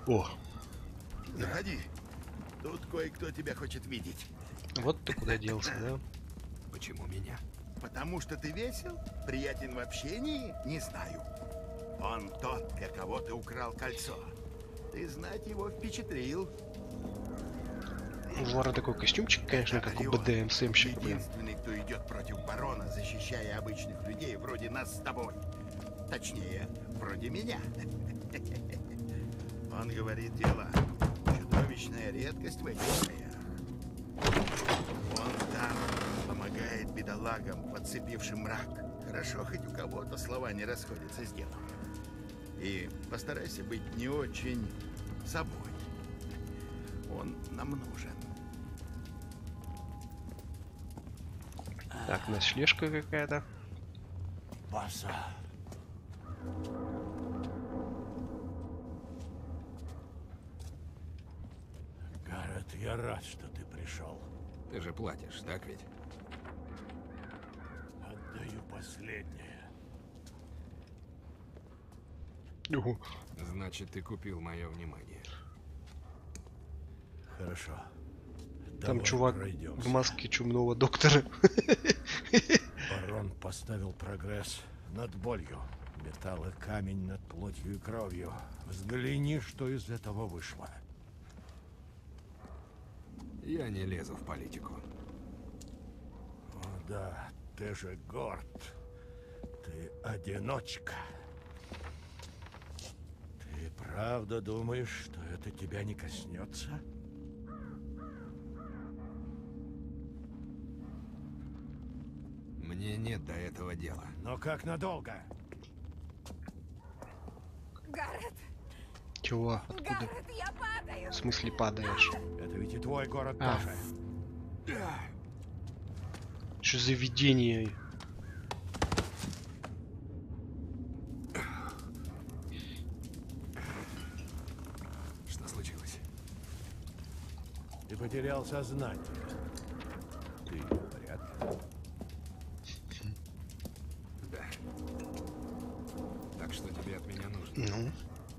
О, Заходи. Тут кое-кто тебя хочет видеть. вот ты куда делся, да? Почему меня? Потому что ты весел, приятен в общении, не знаю. Он тот, для кого ты украл кольцо. Ты знать его впечатлил. У вора такой костюмчик, конечно, как у БДМ-сэмщика, блин. Единственный, кто идет против барона, защищая обычных людей вроде нас с тобой. Точнее, вроде меня. Он говорит, дело чудовищная редкость в этих краях. Он там помогает бедолагам, подцепившим мрак. Хорошо, хоть у кого-то слова не расходятся с делом. И постарайся быть не очень собой. Он нам нужен. Так, ночлежка какая-то. Баса. Гаррет, я рад, что ты пришел. Ты же платишь, так ведь? Отдаю последнее. Ого. Значит, ты купил мое внимание. Хорошо. Там Давай чувак пройдемся. в маске чумного доктора. Барон поставил прогресс над болью. Металл и камень над плотью и кровью. Взгляни, что из этого вышло. Я не лезу в политику. О да, ты же горд. Ты одиночка. Ты правда думаешь, что это тебя не коснется? Мне нет до этого дела. Но как надолго? Гаррет! Чего? Откуда? Гаррет, я падаю! В смысле падаешь? Это ведь и твой город А. тоже. Что за видение? Что случилось? Ты потерял сознание. Ты в порядке? Да. Так что тебе от меня нужно? Ну,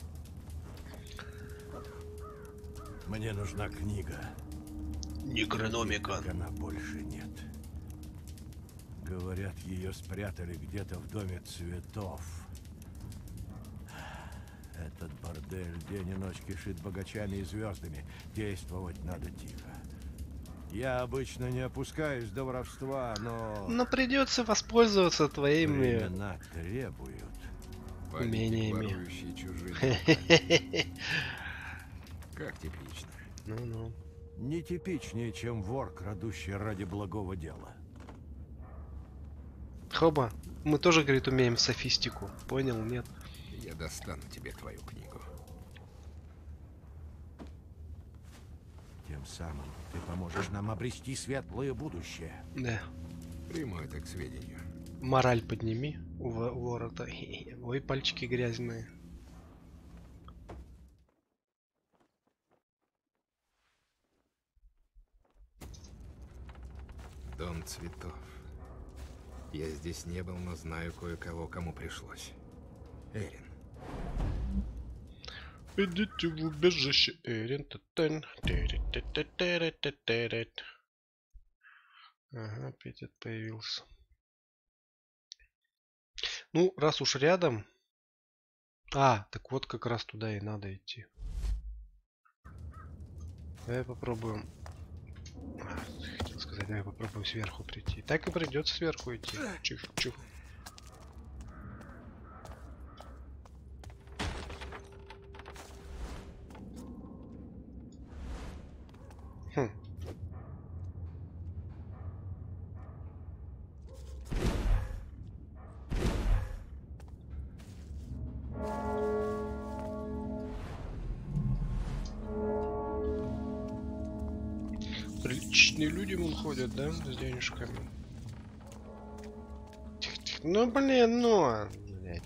Мне нужна книга. некрономика. Так она больше нет. Говорят, ее спрятали где-то в доме цветов. Этот бордель день и ночь кишит богачами и звездами. Действовать надо тихо. Я обычно не опускаюсь до воровства, но... Но придется воспользоваться твоими... Времена требуют. Политик, Умениями. ворующий чужие. Как теплично. Ну-ну. Не типичнее, чем вор, крадущий ради благого дела. Хоба, мы тоже, говорит, умеем софистику. Понял, нет? Я достану тебе твою книгу. Тем самым ты поможешь нам обрести светлое будущее. Да. Приму это к сведению. Мораль подними у ворота. Ой, пальчики грязные. Дом цветов. Я здесь не был, но знаю кое-кого, кому пришлось. Эрин. Идите в убежище, Эрин. Ага, опять это появился. Ну, раз уж рядом... А, так вот как раз туда и надо идти. Давай попробуем... Хотел сказать, давай попробуем сверху прийти. Так и придется сверху идти. Чих-чих. Хм. Приличные люди вон ходят, да, с денежками. Тихо-тихо. Ну, блин, ну. Блядь.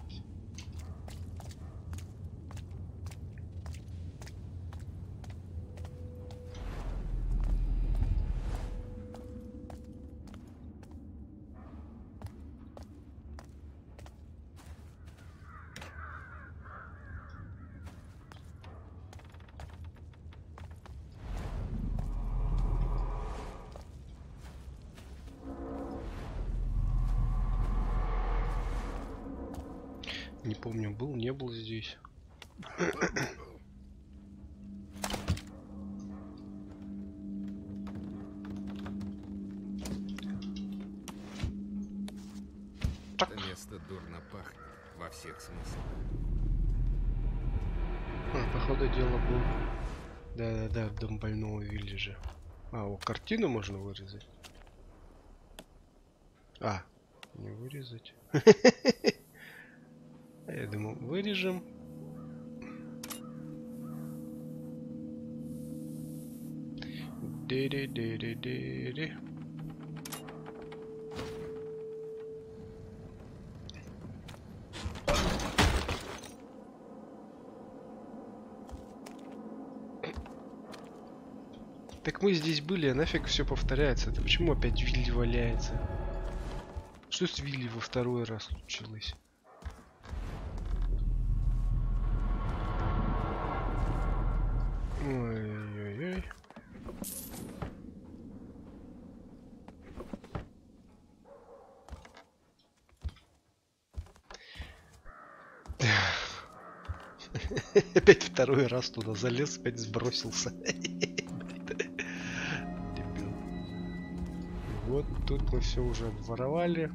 Не помню, был, не был здесь. Это место дурно пахнет во всех смыслах. Походу дело был. Да, дом больного Виллиджа. О, картину можно вырезать. Не вырезать. Я думал, вырежем. Дери. Так мы здесь были, а нафиг все повторяется. Это почему опять Вилли валяется? Что с Вилли во второй раз случилось? Ой-ой-ой. Опять второй раз туда залез, опять сбросился. Вот тут мы все уже обворовали.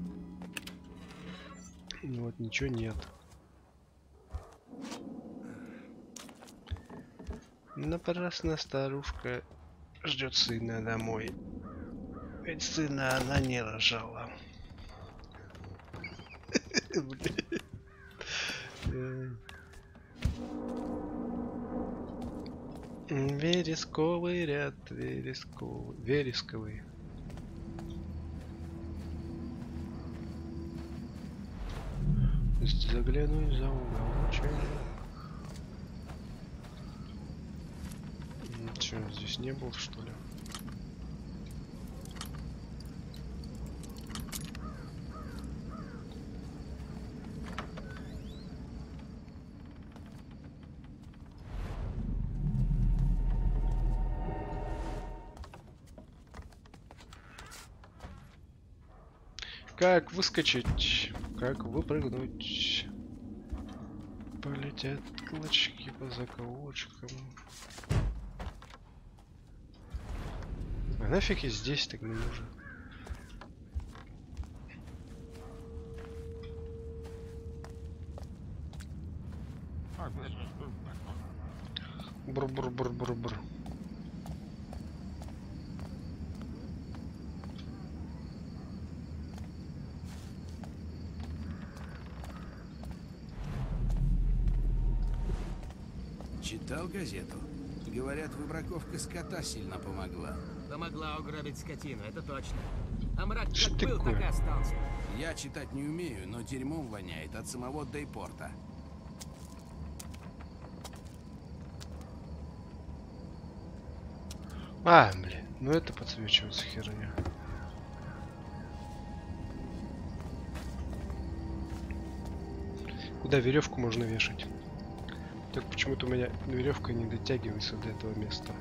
Вот ничего нет. Напрасно старушка ждет сына домой. Ведь сына она не рожала. Вересковый ряд, вересковый. Загляну за уголочек. Че, здесь не был, что ли? Как выскочить? Как выпрыгнуть? Полетят клочки по закоулочкам. А нафиг я здесь так не нужен? Бур-бур-бур-бур-бур. Читал газету? Говорят, выбраковка скота сильно помогла. Помогла угробить скотину, это точно. А мрак Что как был, такое? так и остался. Я читать не умею, но дерьмом воняет от самого Дейпорта. Блин, ну это подсвечивается херня. Куда веревку можно вешать? Так почему-то у меня веревка не дотягивается до этого места.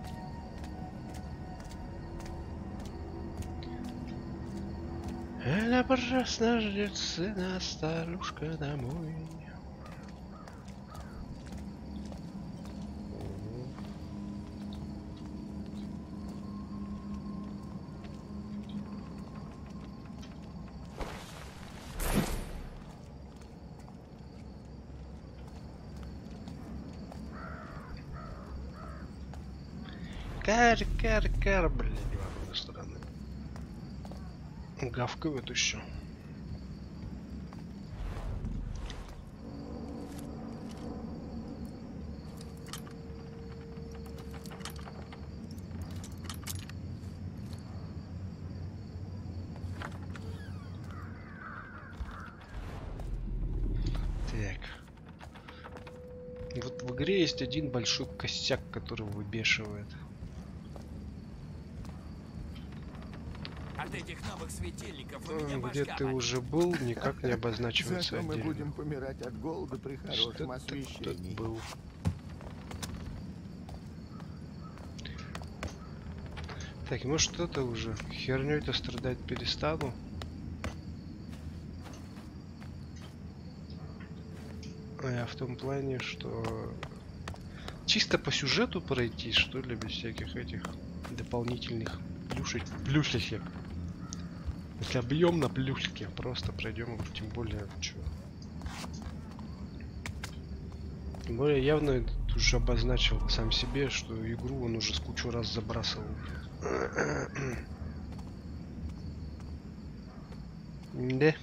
Она прекрасно ждет сына, старушка домой. Кар, блин, ладно, стороны. Гавкают еще. Так. Вот в игре есть один большой косяк, который выбешивает. От этих новых светильников у меня Где башка ты болит. уже был, никак не обозначивается Зато мы отдельно. будем помирать от голода при хорошем Что-то освещении. тут был. Так, может что-то уже херней-то страдать перестану. Я в том плане, что чисто по сюжету пройти, что ли, без всяких этих дополнительных плюшечек. Если объем на плюшке, просто пройдем, тем более, что. Тем более явно этот уже обозначил сам себе, что игру он уже с кучу раз забрасывал. Да.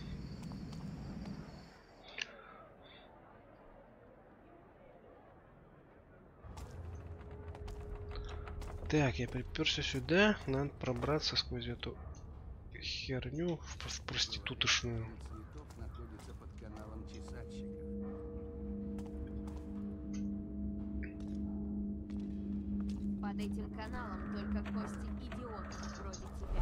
Так, я приперся сюда, надо пробраться сквозь эту херню в проститутошную. Цветов находится под каналом чесальщиков. Под этим каналом только кости идиотов вроде тебя.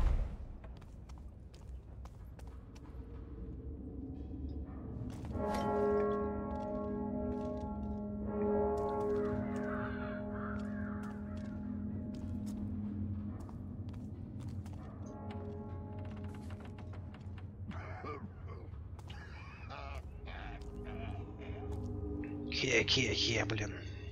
Хе-хе-хе, блин.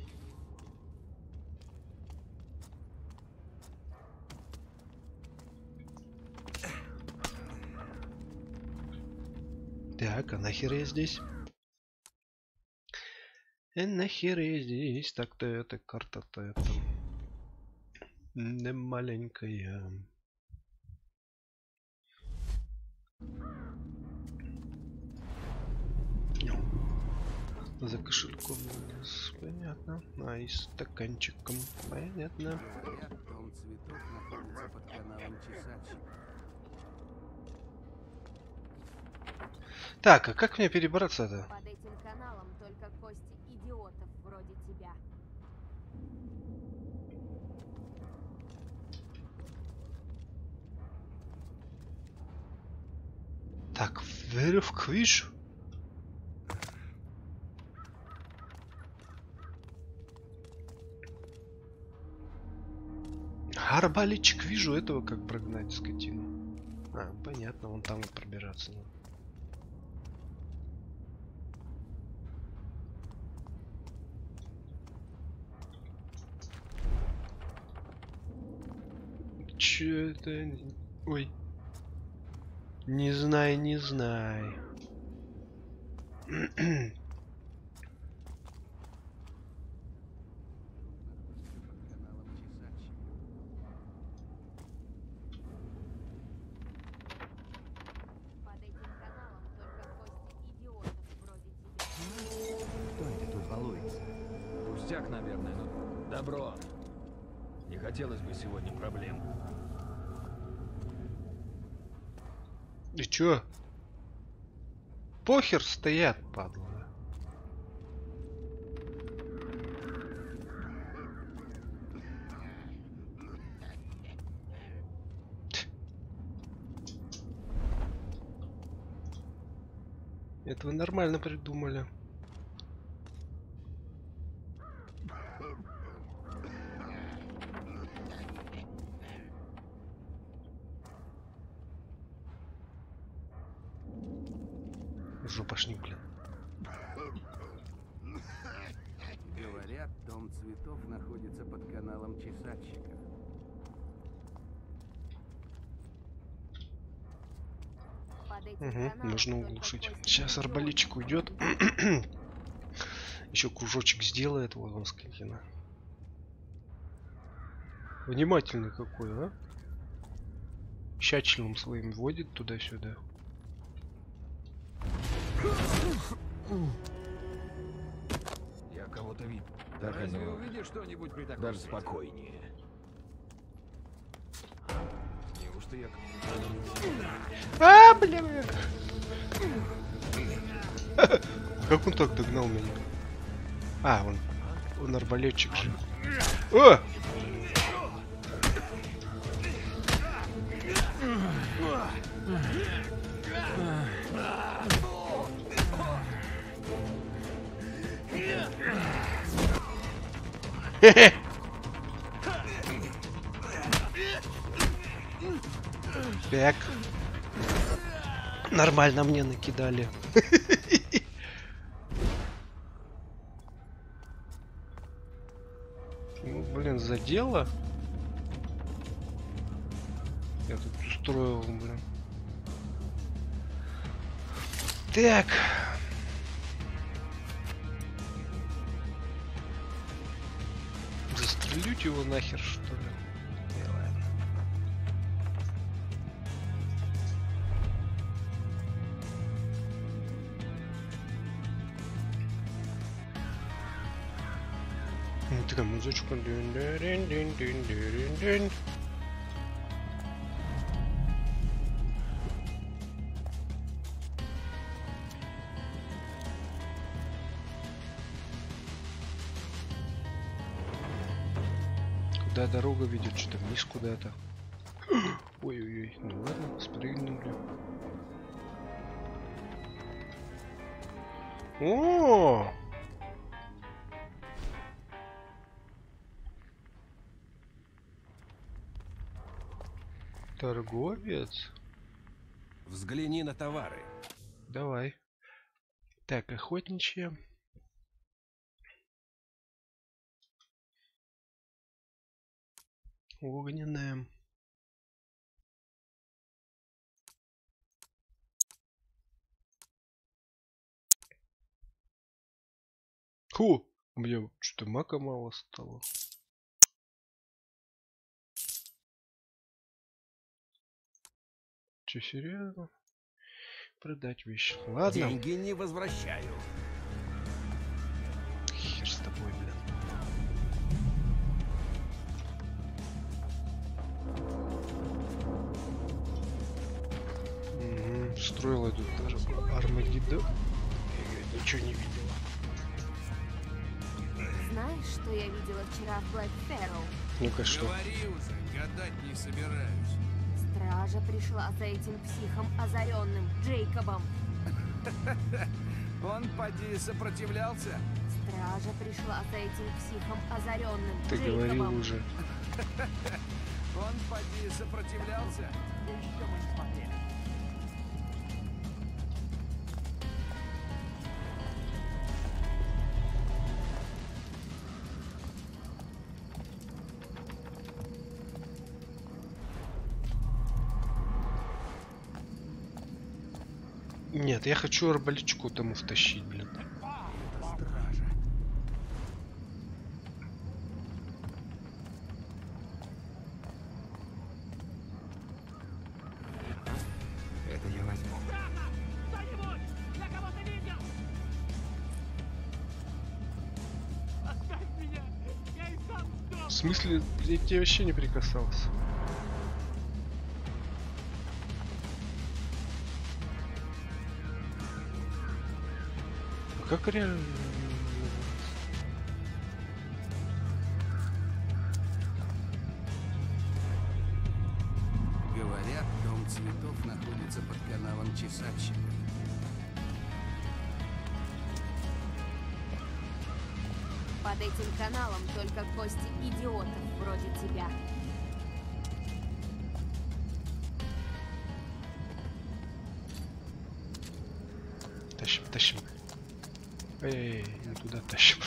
Так, а нахер я здесь? Нахер я здесь? Так-то эта карта-то это не маленькая. За кошельком у нас понятно. А и стаканчиком понятно. Говорят, дом цветов находится под каналом чесальщиков. Так, а как мне перебраться-то? Под этим каналом только кости идиотов вроде тебя. Так, веревку вижу. Арбалетчик вижу, этого как прогнать скотину. А, понятно, вон там и пробираться надо. Чё это? Ой. Не знаю, не знаю. Под этим каналом только кости идиотов вроде тебя. Кто это тут балуется? Пустяк, наверное, но добро. Не хотелось бы сегодня проблем. И чё? Похер стоят, падла. Это вы нормально придумали. Жопошник, блин. Говорят, дом цветов находится под каналом чесальщиков. Под этим Угу, каналом нужно только углушить. кости Сейчас идиотов. арбалетчик уйдет. Еще кружочек сделает. Вот он скотина. Внимательный какой, а? Тщательным своим водит туда-сюда. Я кого-то видел. Так Разве оно увидишь что-нибудь при таком даже свете? спокойнее. Неужто я... А, блин! Как он так догнал меня? А, он арбалетчик же. О! Хе-хе! Так. Нормально мне накидали. дело я тут устроил, блин. Так. Застрелють его нахер, что ли? Не, ладно. Такая музычка. Дын-дын-дын-дын-дын-дын-дын. Куда дорога ведет? Что-то вниз куда-то. Ой-ой-ой. Ну ладно, спрыгнули. О! Торговец. Взгляни на товары. Давай. Так, охотничья. Огненная. Фу! Мне что-то мака мало стало. Че, серьезно? Продать вещи. Ладно. Деньги не возвращаю. Хер с тобой, блин. Угу. Строила тут Армагеддон. Я ничего не видела. Знаешь, что я видела вчера в Блэк Фэрроу? Ну-ка, что? Говори уже, гадать не собираюсь. Стража пришла за этим психом озаренным, Джейкобом. Он, поди, сопротивлялся? Стража пришла за этим психом озаренным, Ты Джейкобом. говорил уже. Он, поди, сопротивлялся? Еще мы не смотрели. Нет, я хочу арбалетчику тому втащить, блин. Стража. Это я возьму. В смысле, я к тебе вообще не прикасался. А как реально? Говорят, дом цветов находится под каналом Чесальщика. Под этим каналом только кости идиотов вроде тебя. Тащим, тащим. Эй, не туда тащим.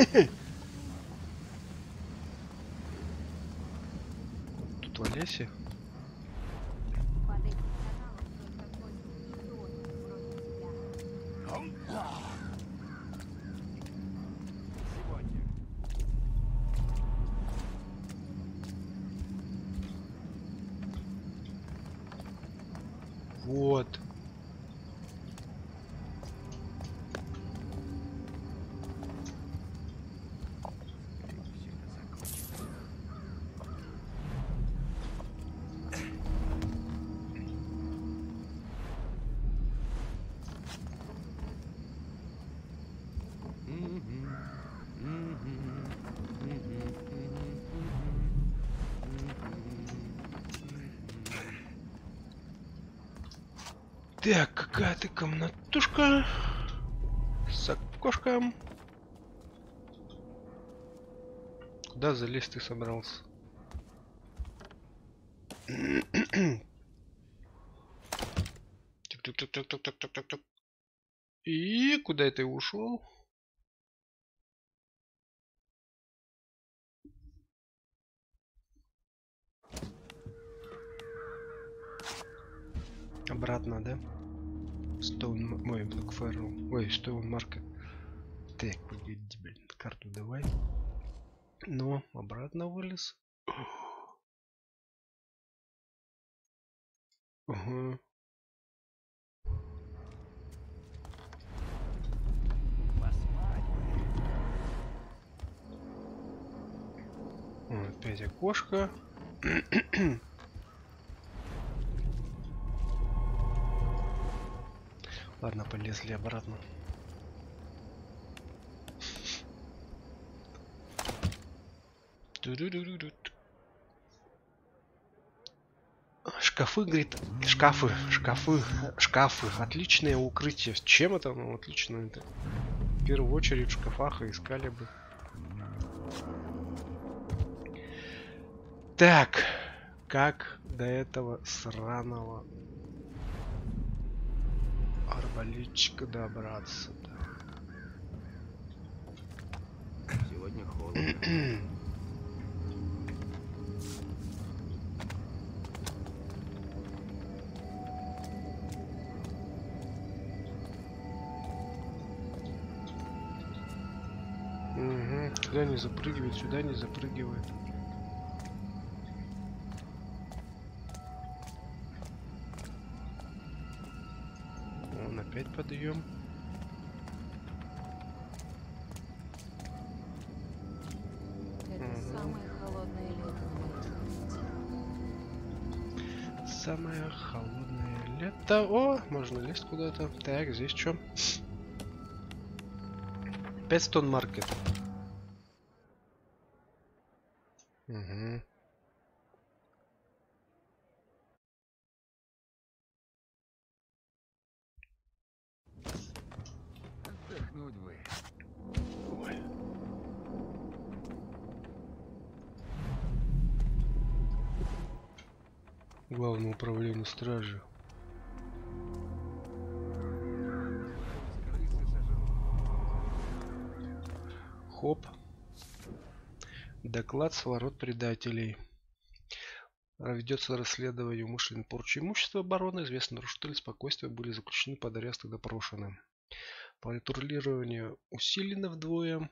Тут в Олесе. Под этим каналом только кости идиотов вроде тебя. Сегодня. Вот. Так, какая ты комнатушка с окошком. Куда залезть ты собрался? Тик-тик-тик-тик-тик-тик-тик-тик. И куда это ушел? Обратно, да? Стоун... Ой, Блэкфэрроу. Ой, Стоун Марket. Так, погоди, блин, карту давай. Ну, обратно вылез. Угу. Опять окошко. Ладно, полезли обратно. Шкафы, говорит, шкафы. Отличное укрытие. С чем это оно отлично? Это? В первую очередь в шкафах искали бы. Так, как до этого сраного арбалетчика добраться-то? Сегодня холодно. Угу. Туда не запрыгивает, сюда не запрыгивает. Вон опять подъем. Это самое холодное лето в моей жизни. Самое холодное лето. О, можно лезть куда-то. Так, здесь что? 5 Стоун Маркет. Угу. Отдохнуть бы. Ой. Главное управление стражи. Хоп. Доклад с ворот предателей. Ведется расследование умышленной порчи имущества обороны. Известные нарушители спокойствия были заключены под арест и допрошены. Патрулирование усилено вдвое.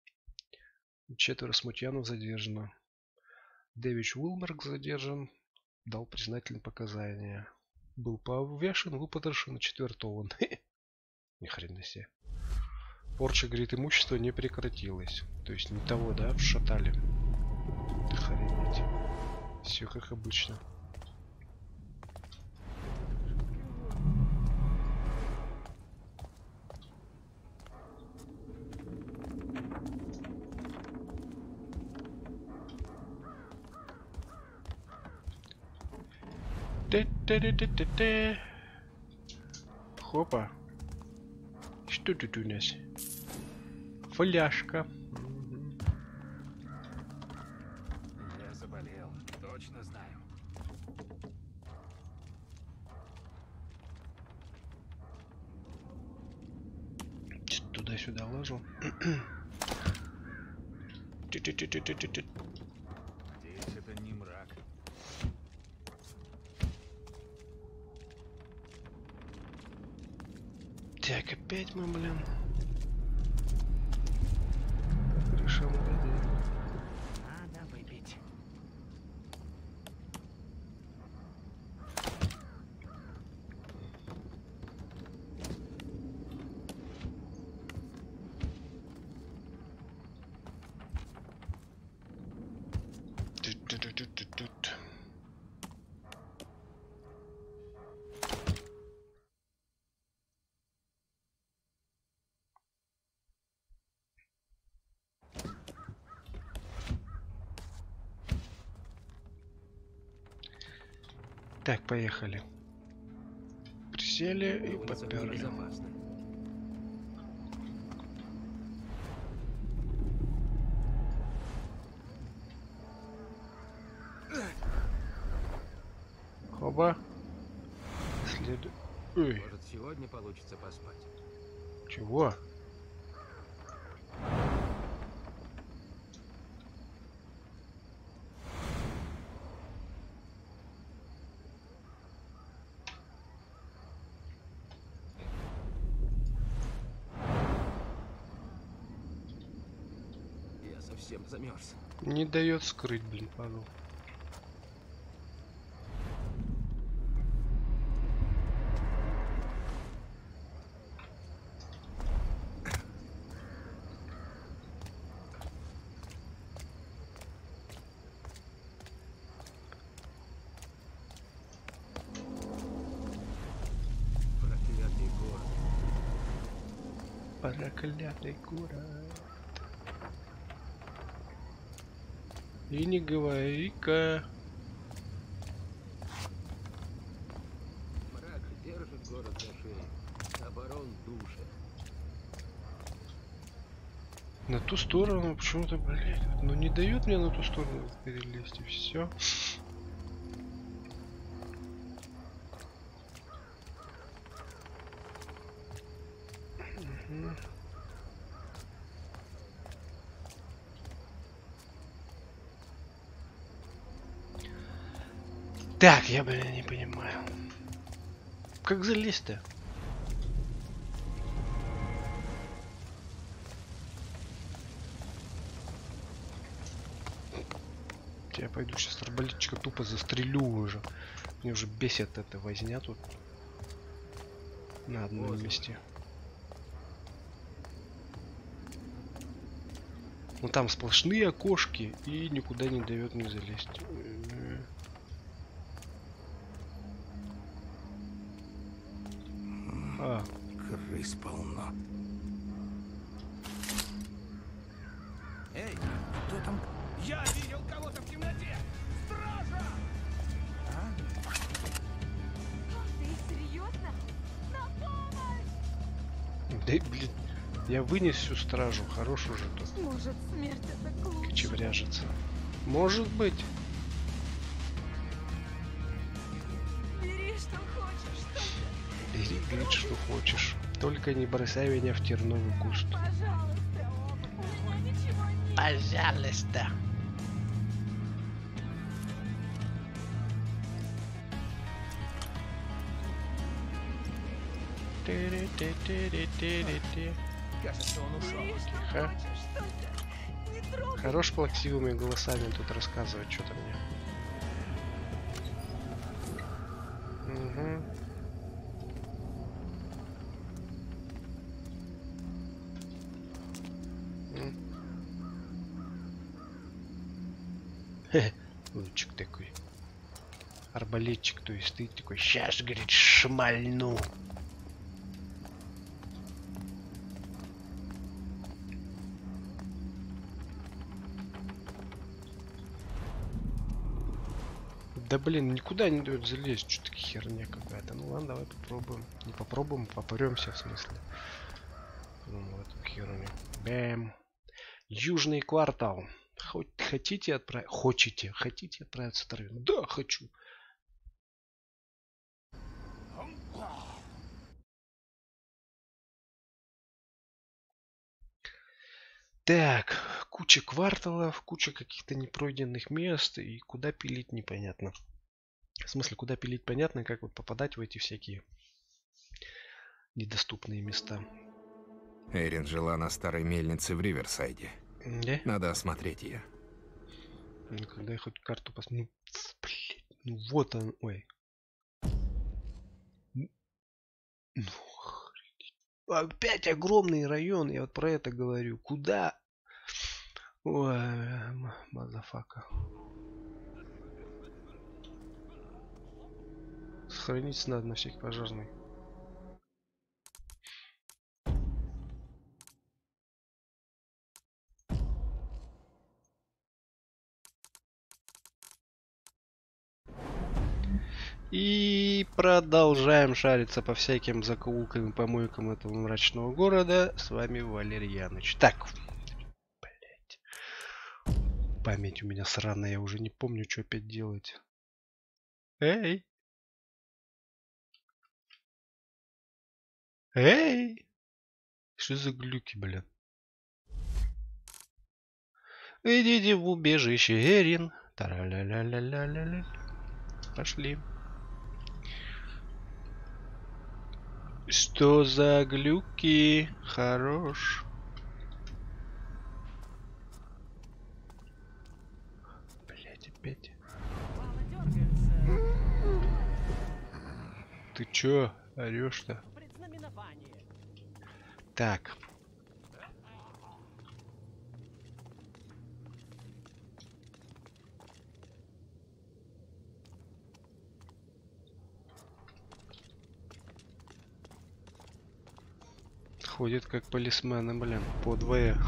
4 смутьянов задержано. Дэвид Уилберг задержан. Дал признательные показания. Был повешен, выпотрошен и четвертован. Ни хрена себе. Порча, говорит, имущество не прекратилась. То есть не того, да, вшатали. Охренеть. Все как обычно. Те-те-те-те-те. Хопа. Что тут у нас? Фляжка. Я заболел, точно знаю. Туда-сюда ложу. Ти-ти-ти-ти-ти-ти. Надеюсь, это не мрак. Так, опять мы, блин. Решим воды. Надо выпить. Тут. Так, поехали. Присели и Улица подперли. безопасна. Хоба. Ой, Может, сегодня получится поспать. чего? совсем замерз. Не дает скрыть, блин, падал. Проклятый город. Проклятый город. И не говори-ка. Мрак держит город за шею. Оборон душит. На ту сторону почему-то, блядь, ну не дают мне на ту сторону перелезть, и все. Так, я, блин, не понимаю. Как залезть-то? Я пойду сейчас арбалетчика тупо застрелю уже. Мне уже бесит эта возня тут. На одном месте. Ну там сплошные окошки и никуда не дает мне залезть. А, Крыс полно. Эй, кто там? Я видел кого-то в темноте! Стража! Ты серьезно? На помощь! да, блин, я вынес всю стражу, хорош уже тут Может, смерть это к лучшему? кочевряжется. Может быть. Бери, что хочешь, только, Бери, говорит, что хочешь. Только не бросай меня в терновый куст. пожалуйста, о, ничего нет. Пожалуйста. Кажется, он ушел. Бери, что Тихо. хочешь, только не трогай. Хорош плаксивыми голосами тут рассказывать что-то мне. Угу. Лучик такой. Арбалетчик, то есть ты такой, сейчас, говорит, шмальну. Да блин, никуда не дает залезть, что-то херня какая-то. Ну ладно, давай попробуем. Не попробуем, попремся в смысле. Ну, в эту херню. Бэм. Южный квартал. Хотите отправить? Хотите отправиться в Тарвин? Да, хочу. Так, куча кварталов, куча каких-то непройденных мест, и куда пилить непонятно. В смысле, куда пилить понятно, как вот попадать в эти всякие недоступные места. Эрин жила на старой мельнице в Риверсайде. Да? Надо осмотреть ее. Ну, когда я хоть карту посмотрю. Ну, блин, ну вот он, ой. Ну, опять огромный район, я вот про это говорю. Куда? Ой, мазафака. Сохраниться надо на всякий пожарный. И продолжаем шариться по всяким закоулкам и помойкам этого мрачного города. С вами Валерий Яныч. Так, блять. Память у меня сраная, я уже не помню, что опять делать. Эй! Эй! Что за глюки, блин? Идите в убежище, Эрин. Тара-ля-ля-ля-ля-ля-ля. Пошли. Что за глюки? Хорош. опять. Ты чё орёшь-то? Так. Ходит как полисмены, блин, по двое.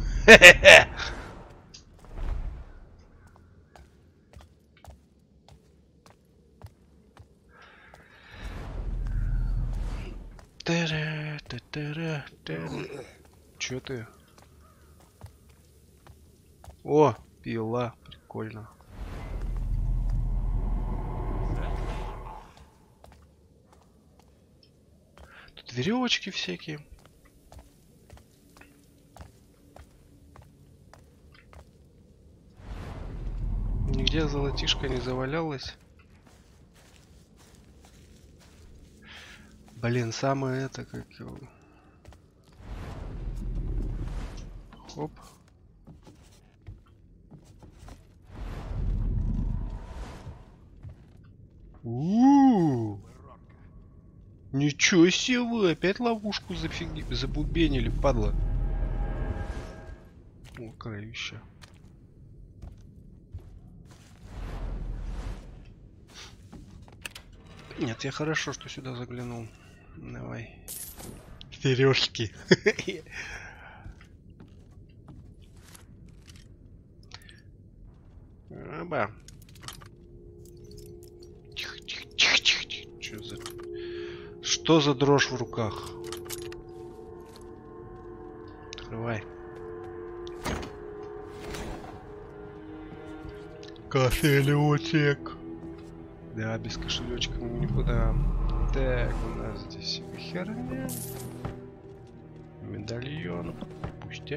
Чё ты? О, пила, прикольно. Тут веревочки всякие. Нигде золотишко не завалялось. Блин, самое это как его. Хоп. Ничего себе, вы опять ловушку забубенили, падла. О, кровища. Нет, я хорошо, что сюда заглянул. Давай. Сережки. Оба. Тихо, тихо, тихо, тихо, тихо. Что за дрожь в руках? Открывай. Кошелечек. Да, без кошелечка мы никуда. Так, у нас здесь херня. Медальон. Пусти.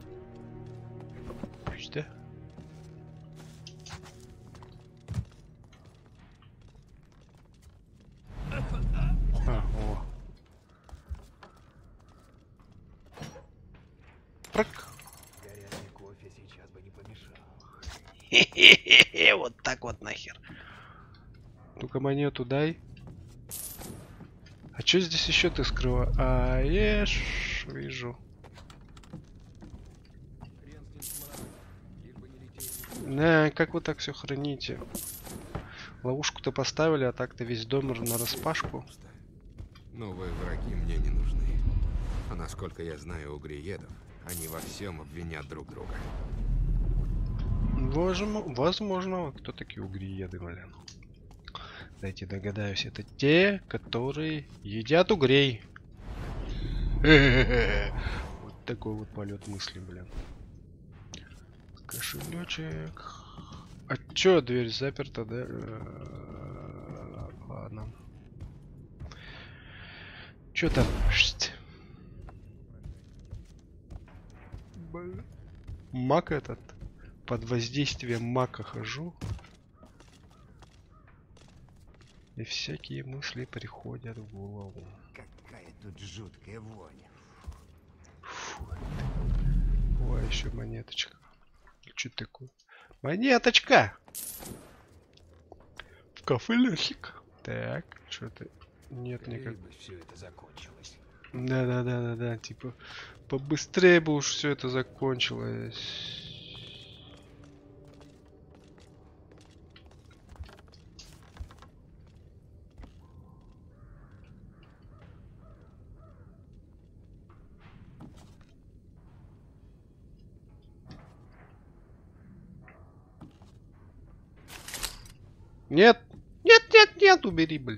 Пусти. О. Прак. Горячий кофе сейчас бы не помешал. Вот так вот нахер. Ну-ка монету дай. А что здесь еще ты скрываешь? Вижу. Как вы так все храните? Ловушку-то поставили, а так-то весь дом на распашку. Новые враги мне не нужны. А насколько я знаю угриедов, они во всем обвинят друг друга. Возможно. Кто такие угриеды, блин? Дайте догадаюсь, это те, которые едят угрей. Вот такой вот полет мысли, блин. Кошелечек. А чё, дверь заперта, да? Ладно. Чё там? Мак этот. Под воздействием мака хожу. И всякие мысли приходят в голову. Какая тут жуткая вонь. Фу. О, еще монеточка. Что такое? Монеточка! В кафелечек. Так, что-то нет никак. Все это закончилось. Да, типа побыстрее бы уж все это закончилось. Нет! Нет, убери, блин.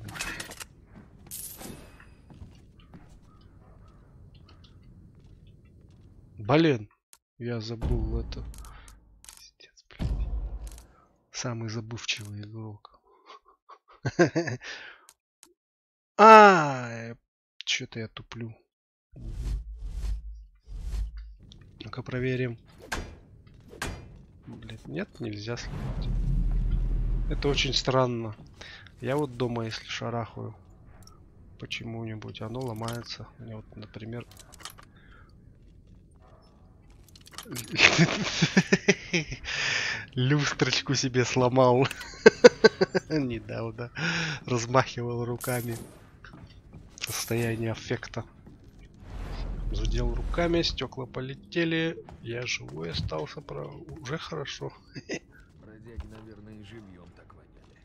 Блин, я забыл это. Пиздец, блин. Самый забывчивый игрок. Что-то я туплю. Ну-ка проверим. Блин, нет, нельзя сливать. Это очень странно. Я вот дома, если шарахаю почему-нибудь, оно ломается. Мне вот, например... Люстрочку себе сломал. Недавно. Размахивал руками. Состояние аффекта. Задел руками, стекла полетели. Я живой остался, уже хорошо. Бродяги, наверное, и живьем так воняли.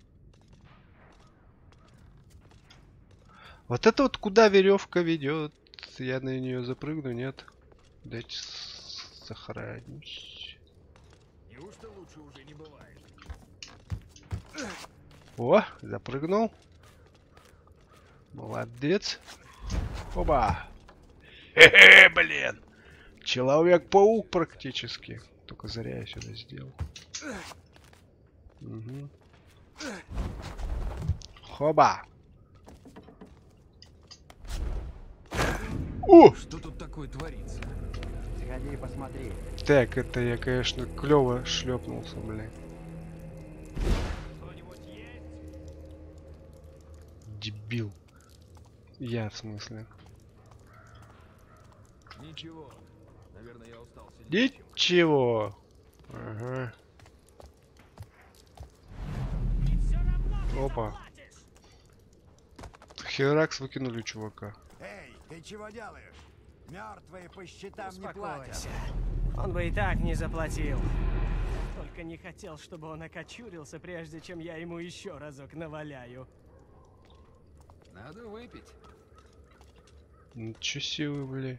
Вот это вот куда веревка ведет? Я на нее запрыгну, нет? Дайте сохранить. Неужто лучше уже не бывает? О, запрыгнул. Молодец. Оба. Хе-хе, блин. Человек-паук практически. Только зря я сюда сделал. Угу. Хоба. О! Что тут такое творится? Сходи и посмотри. Так, это я, конечно, клево шлепнулся, блин. Дебил. Я, в смысле. Ничего. Наверное, я устал сидеть. Ничего. Ага. Опа. Херакс выкинули чувака. Эй, ты чего делаешь? Мертвые по счетам не платят. Успокойся. Он бы и так не заплатил. Только не хотел, чтобы он окочурился, прежде чем я ему еще разок наваляю. Надо выпить. Ничего себе, бля.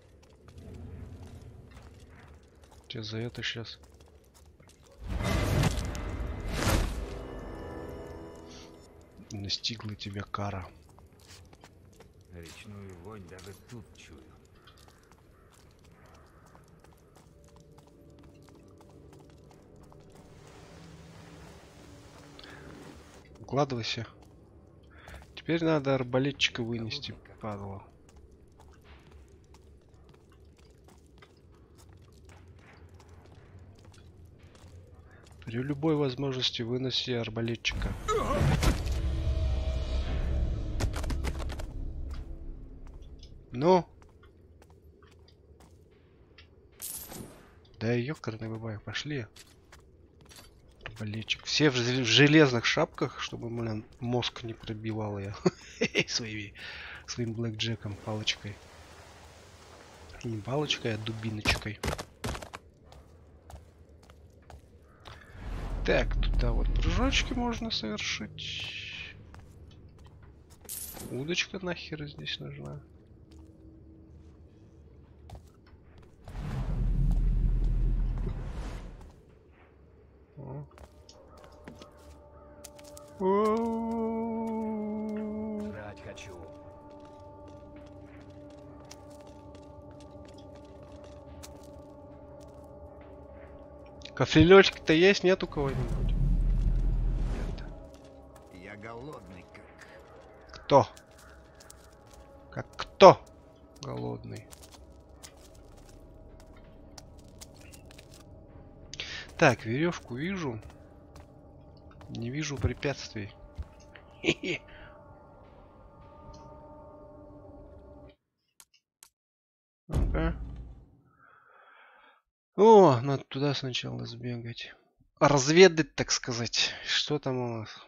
Тебе за это сейчас. Настигла тебя кара. Речную вонь даже тут чую. Укладывайся. Теперь надо арбалетчика вынести, падла. При любой возможности выноси арбалетчика. Ну? Да ёкарный бабай, пошли. Арбалетчик. Все в железных шапках, чтобы, блин, мозг не пробивал я. Своим блэкджеком, палочкой. Не палочкой, а дубиночкой. Так, туда вот прыжочки можно совершить. Удочка нахер здесь нужна. Жрать хочу. Кофелечки-то есть, нет у кого-нибудь? Нет. Я голодный как. Кто? Как кто? Голодный. Так, веревку вижу. Не вижу препятствий. Ага. О, надо туда сначала сбегать. Разведать, так сказать. Что там у нас?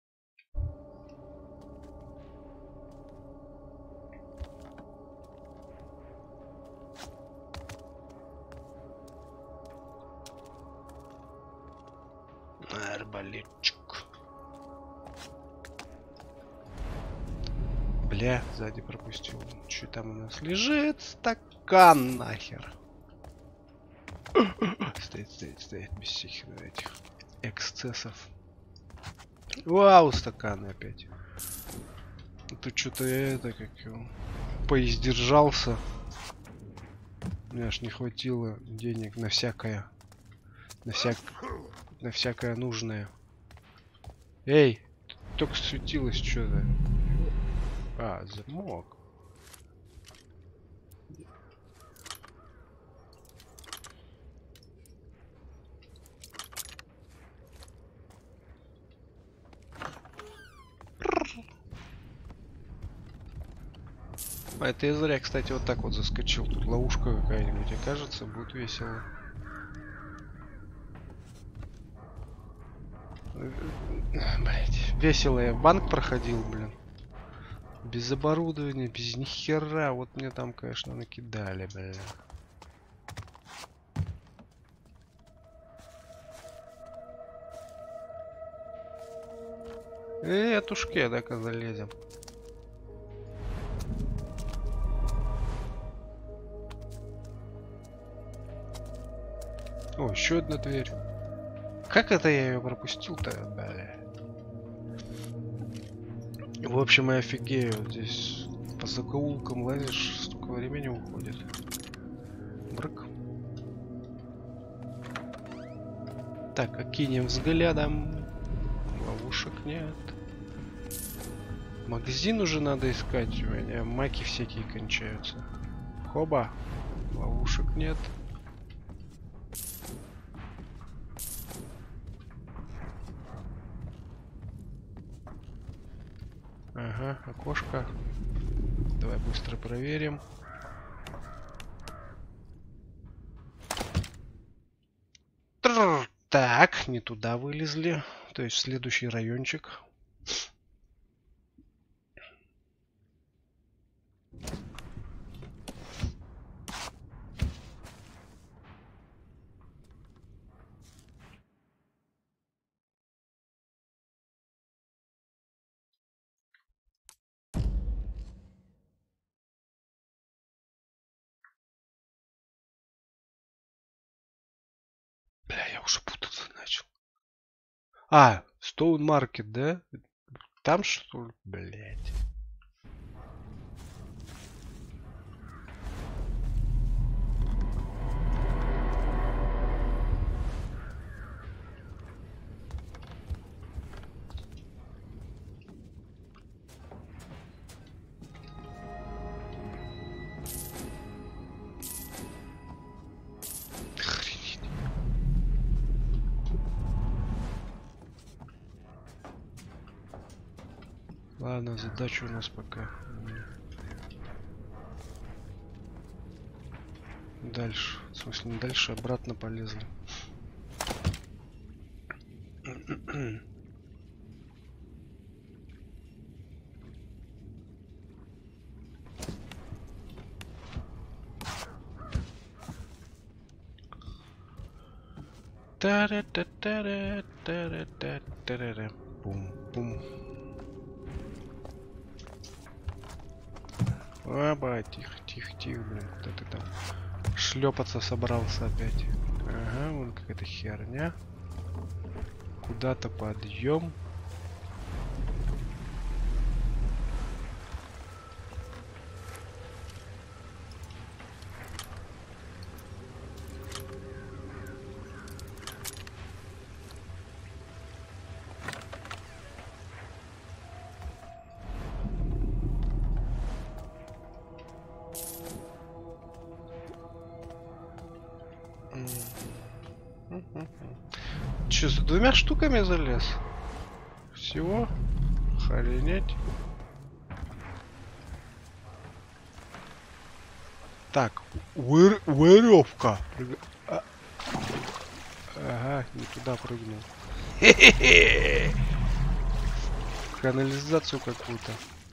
Арбалетчик. Бля, сзади пропустил. Что там у нас лежит? Стакан нахер. Стоит, без всяких этих эксцессов. Вау, стаканы опять. Тут что-то это как его поиздержался. Мне аж не хватило денег на всякое. На всякое нужное. Эй, только светилось что-то. А, замок. А это я зря, кстати, вот так вот заскочил. Тут ловушка какая-нибудь окажется, будет весело. Блять, весело я банк проходил, блин. Без оборудования, без ни хера. Вот мне там, конечно, накидали, блин. Тушке, да-ка залезем. О, еще одна дверь. Как это я ее пропустил-то? Бля. В общем, я офигею. Здесь по закоулкам лазишь, столько времени уходит. Брак. Так, окинем взглядом. Ловушек нет. Магазин уже надо искать. У меня маки всякие кончаются. Хоба. Ловушек нет. Ага, окошко. Давай быстро проверим. Так, не туда вылезли. То есть в следующий райончик. Бля, я уже путаться начал. А, Stone Market, да? Там что ли? Блять. Ладно, задача у нас пока. Дальше. В смысле, не дальше, обратно полезли. Та-ра-та-та-ра-та-ра-та-ра-ра. Пум-пум. Оба, тихо, тихо, тихо, блин, куда ты там шлепаться собрался опять? Ага, вон какая-то херня. Куда-то подъем. Че, за двумя штуками залез? Всего? Охренеть. Так, веревка. Ага, не туда прыгнул. Хе-хе-хе. Канализацию какую-то.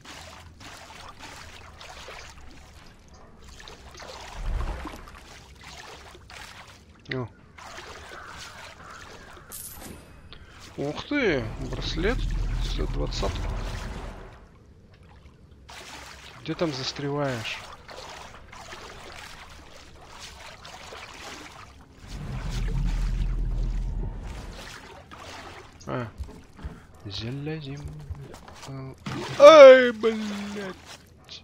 О. Ух ты, браслет за 20. Где там застреваешь? А, залезем. Ай, блядь.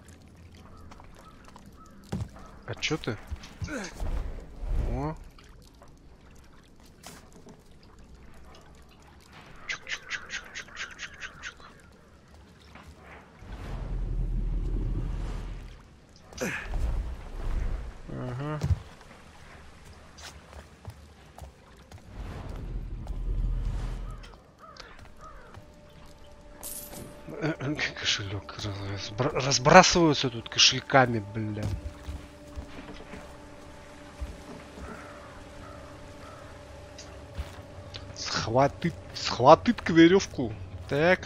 А чё ты? О. Ага. Кошелек разбрасываются тут кошельками, блин. Схватит к веревку. Так.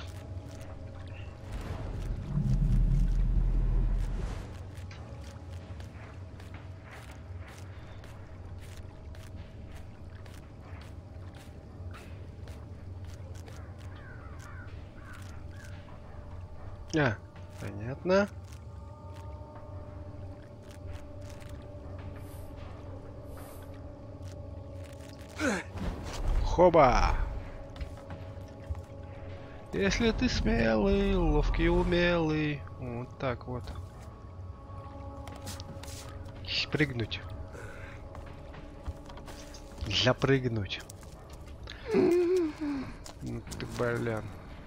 Понятно. Хоба! Если ты смелый, ловкий, умелый. Вот так вот. Прыгнуть. Запрыгнуть. Ну ты, блин.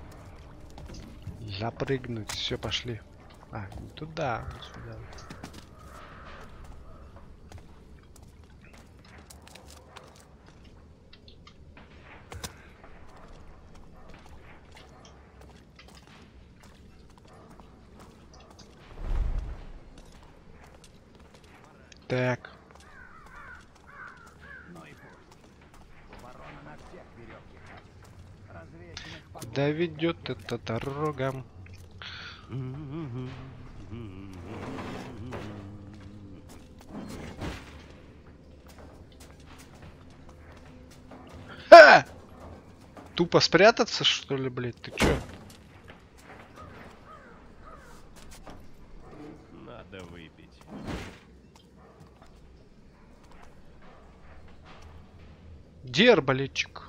Запрыгнуть. Все, пошли. Не туда, а сюда. Так. Куда ведет эта дорога? Ха! Тупо спрятаться, что ли, блядь? Ты чё? Надо выпить. Где арбалетчик?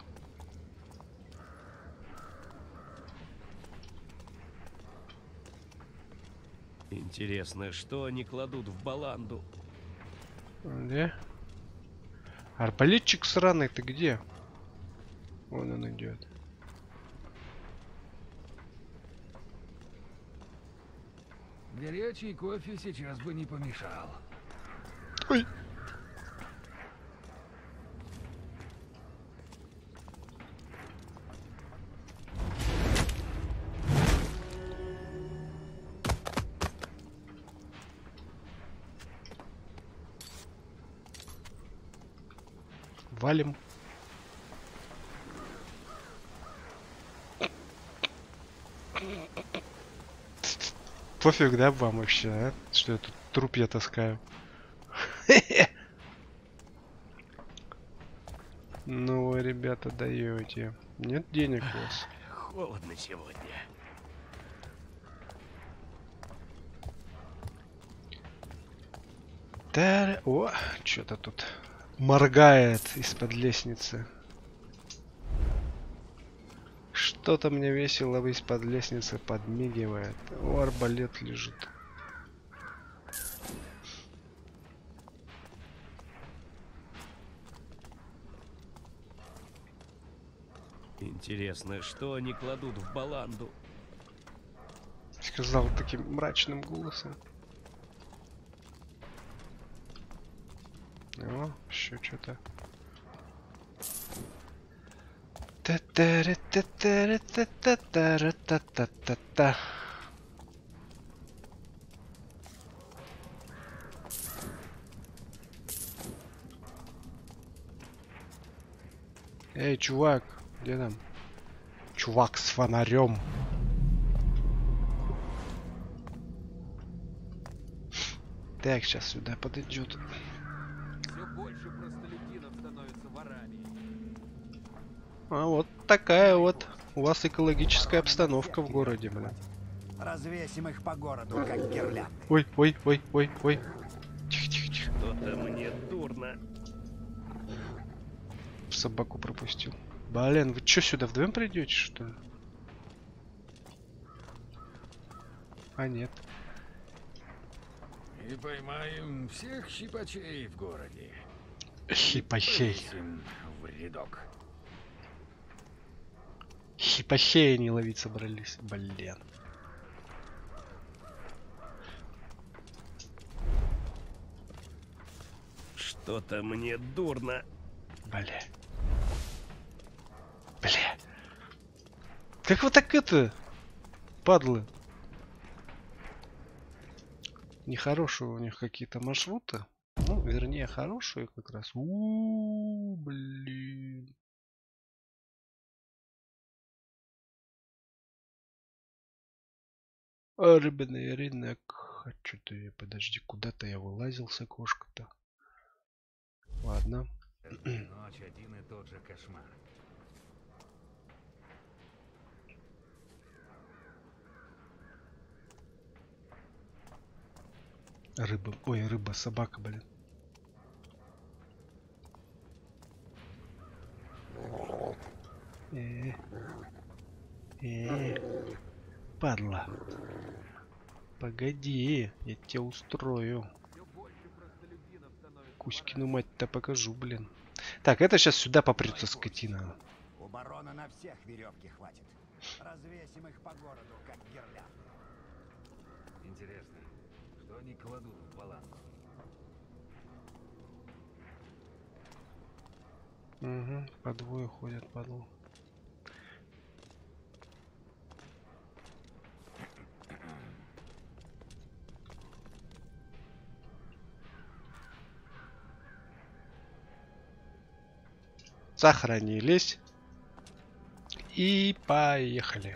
Интересно, что они кладут в баланду? Где? Арбалетчик сраный, ты где? Вон он идет. Горячий кофе сейчас бы не помешал. Ой. Валим. Пофиг, да, вам вообще, а? Что я тут труп я таскаю. Ну вы, ребята, даете. Нет денег у вас. Холодно сегодня. О, что-то тут моргает из-под лестницы. Что-то мне весело из-под лестницы подмигивает. О, арбалет лежит. Интересно, что они кладут в баланду? Сказал таким мрачным голосом. О, еще что-то. Та-та-ра-та-та-ра-та-та-ра-та-та-та-та. Эй, чувак, где там? Чувак с фонарем. Так, сейчас сюда подойдет. Все больше простолюдинов становятся ворами. А вот такая вот у вас экологическая обстановка в городе, блин. Развесим их по городу, как гирлянды. Ой, ой, ой, ой, ой. Тихо, тихо, тихо. Что-то мне дурно. Собаку пропустил. Блин, вы что, сюда вдвоем придете, что ли? А нет. И поймаем всех щипачей в городе. Хипахей. Повесим в рядок. Хипахеи не ловить собрались. Блин. Что-то мне дурно. Бля. Бля. Как вы так это, падлы? Нехорошие у них какие-то маршруты. Ну, вернее, хорошие как раз. Блин. Рыбный рынок. А что-то я, подожди, куда-то я вылазил с окошка-то. Ладно. Ночь один и тот же кошмар. Рыба. Ой, рыба, собака, блин. Падла. Погоди, я тебя устрою. Кузькину мать-то покажу, блин. Так, это сейчас сюда попрется скотина. У барона на всех веревки хватит. Развесим их по городу, как гирлянды. Интересно, что они кладут в баланс? Угу, по двое ходят, падлу. Сохранились. И поехали.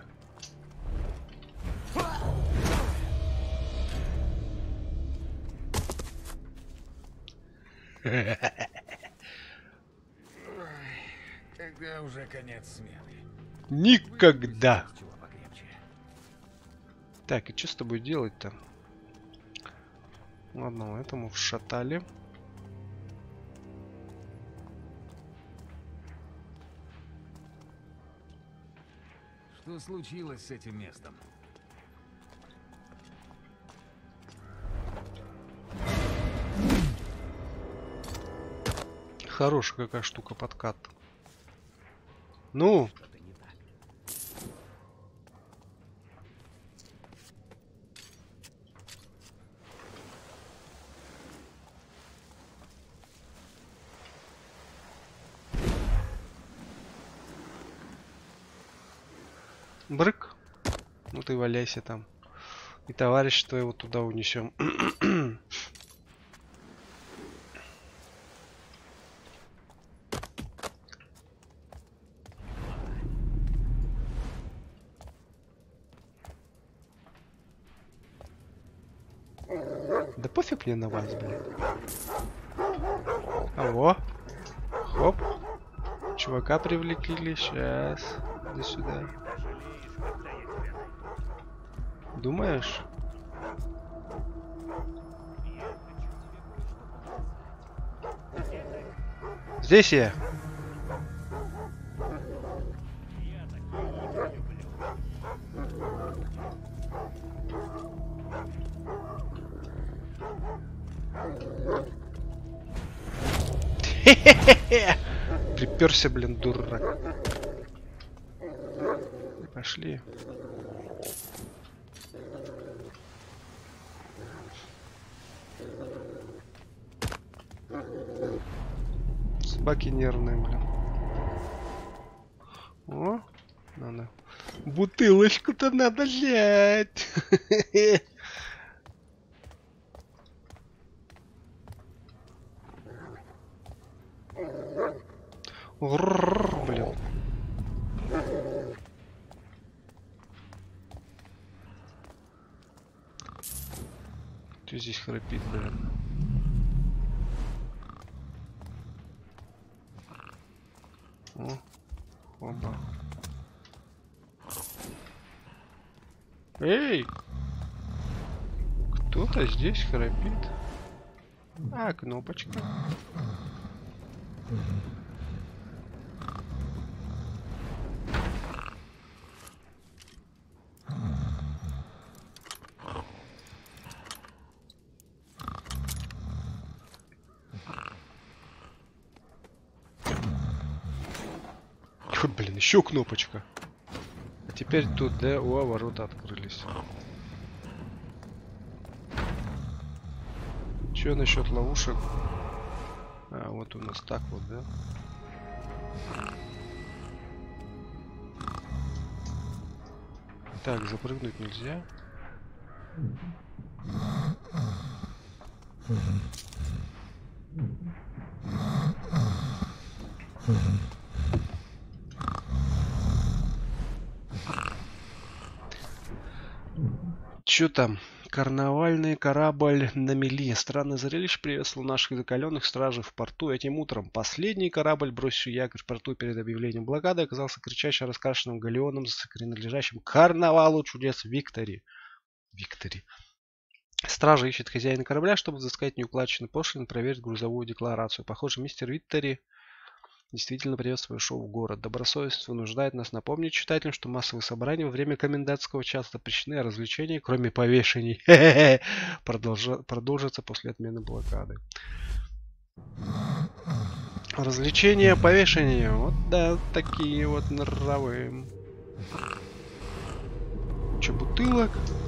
Когда уже конец смены? Никогда. Чего покрепче. Так, и что с тобой делать-то? Ладно, этому вшатали. Что случилось с этим местом? Хорошая какая штука подкат. Ну. Что-то не так. Брык. Ну ты валяйся там. И товарищ твоего туда унесем. Да пофиг мне на вас, блин. Алло. Хоп. Чувака привлекли. Сейчас. Иди сюда. Думаешь? Здесь я. Приперся, блин, дурак. Пошли. Собаки нервные, блин. О, надо. Бутылочку-то надо взять. Блин. Кто здесь храпит, блин? О, оба. Эй! Кто-то здесь храпит. А, кнопочка. Ой, блин, еще кнопочка. А теперь тут, да, о, ворота открылись. Че насчет ловушек? А, вот у нас так вот, да? Так, запрыгнуть нельзя. Чё там? Карнавальный корабль на мели. Странное зрелище приветствовал наших закаленных стражей в порту. Этим утром последний корабль, бросивший якорь в порту перед объявлением блокады, оказался кричаще раскрашенным галеоном, принадлежащим карнавалу чудес Виктори. Стража ищет хозяина корабля, чтобы взыскать неуплаченный пошлин и проверить грузовую декларацию. Похоже, мистер Виктори действительно привез свое шоу в город. Добросовестно вынуждает нас напомнить читателям, что массовые собрания во время комендантского часа запрещены, а развлечения, кроме повешений, продолжатся после отмены блокады. Развлечения, повешения. Вот да, такие вот нравы. Че, бутылок?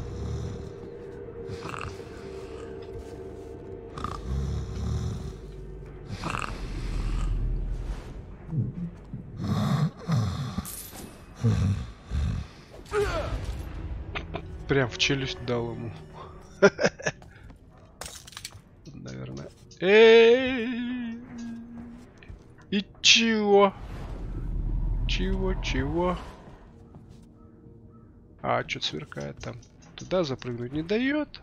Прям в челюсть дал ему. Наверное. Эй! И чего? Чего? А, что-то сверкает там. Туда запрыгнуть не дает.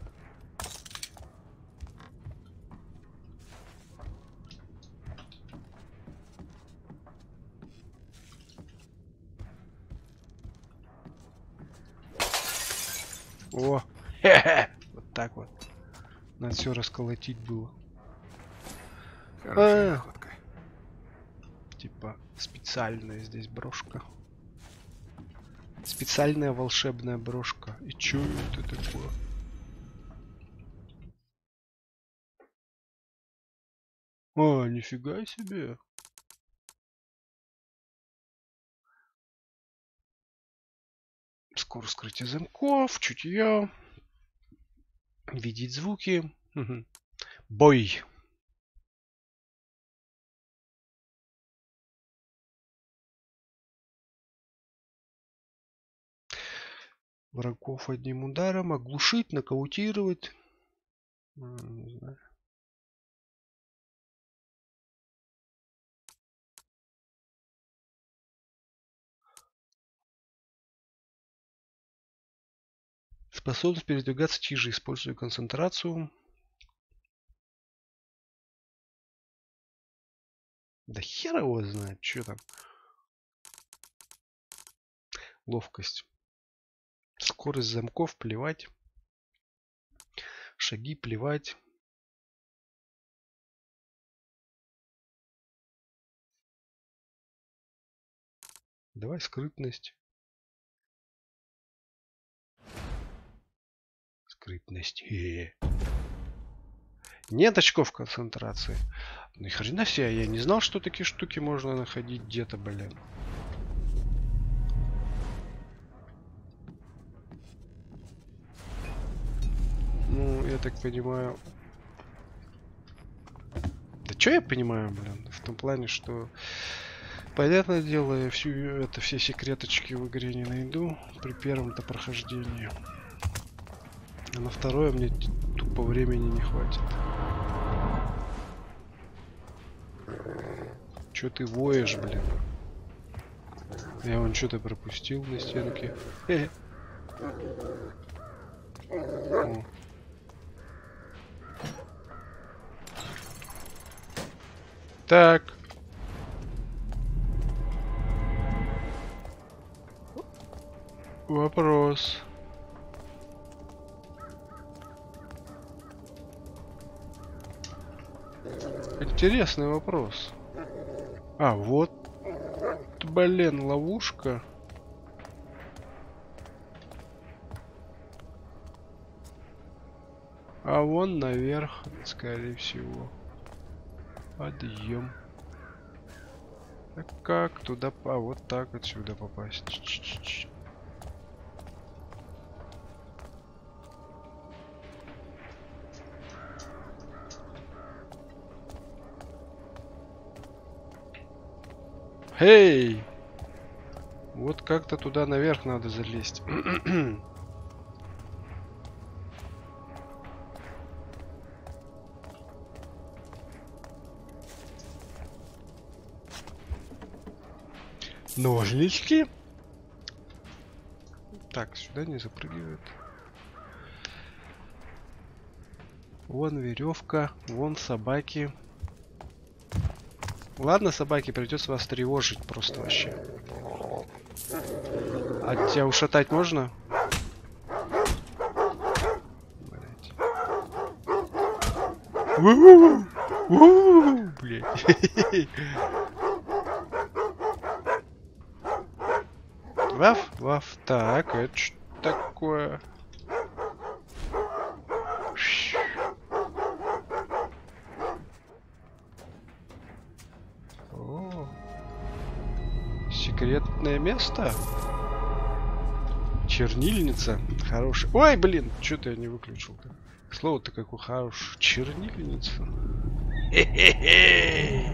О, вот так вот. Надо все расколотить было. Хорошая находка. Типа специальная здесь брошка. Специальная волшебная брошка. И чё это такое? А, нифига себе. Скорость скрытия замков, чутье. Видеть звуки. Угу. Бой. Врагов одним ударом. Оглушить, нокаутировать. Не знаю. Способность передвигаться тише, используя концентрацию. Да хер его знает, что там. Ловкость. Скорость замков, плевать. Шаги, плевать. Давай скрытность. Скрытность. Нет очков концентрации. Ну и хрена себе, я не знал, что такие штуки можно находить где-то, блин. Ну, я так понимаю... Да что я понимаю, блин? В том плане, что... Понятное дело, я все секреточки в игре не найду при первом-то прохождении. А на второе мне тупо времени не хватит. Чё ты воешь, блин? Я вон что-то пропустил на стенке. О. Так. Вопрос. Интересный вопрос. А, вот, блин, ловушка. А вон наверх, скорее всего. Подъем. А как туда? А вот так отсюда попасть. Эй! Вот как-то туда наверх надо залезть. Ножнички. Так, сюда не запрыгивает. Вон веревка, вон собаки. Ладно, собаки, придется вас тревожить просто вообще. А тебя ушатать можно? Блять. Блять. Ваф. Так, это что такое? О, секретное место? Чернильница. Хорошая. Ой, блин, что-то я не выключил-то. Слово-то какое хорошее. Чернильница. Хе-хе-хе.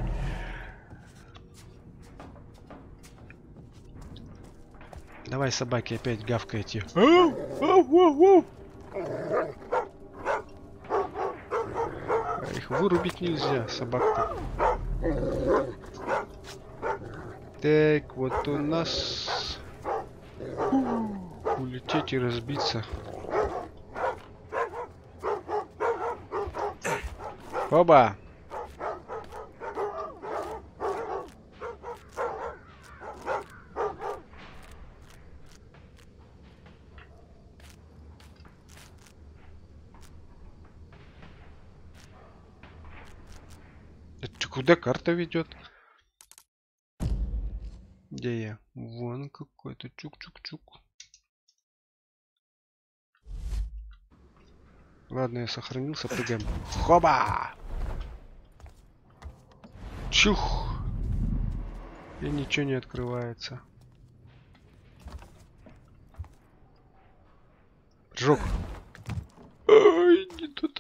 Давай, собаки, опять гавкайте. Их вырубить нельзя, собак-то. Так, вот у нас... улететь и разбиться. Оба! Это куда карта ведет? Где я? Вон какой-то чук-чук-чук. Ладно, я сохранился, прыгаем. Хоба! Чух! И ничего не открывается. Прыжок. Ой, не туда.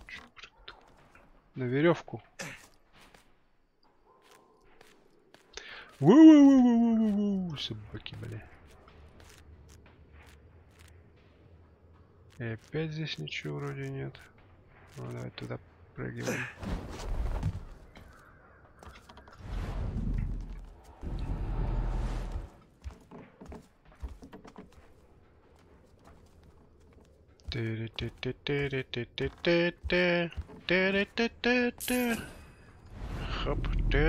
На веревку. Воу-воу-воу-воу-воу-воу. Собаки, бля. И опять здесь ничего вроде нет. Ну, давай туда прыгиваем. Хоп.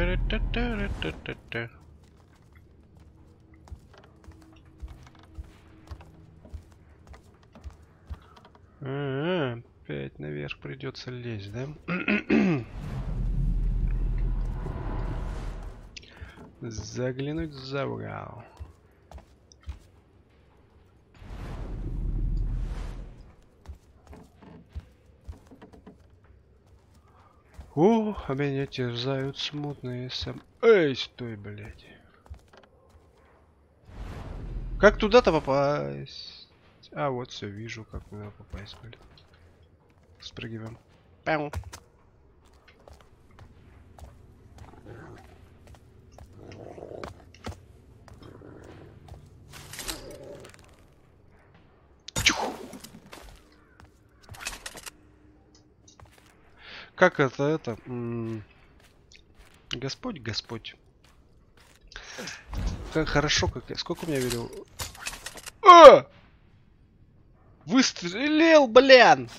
Опять наверх придется лезть, да? Заглянуть за угол. О, а меня терзают смутные сам... Эй, стой, блядь. Как туда-то попасть? А, вот все, вижу, как туда попасть, блядь. Спрыгиваем. Пау. Как это? Господь. Как хорошо, как я. Сколько у меня видел? А! Выстрелил, блин!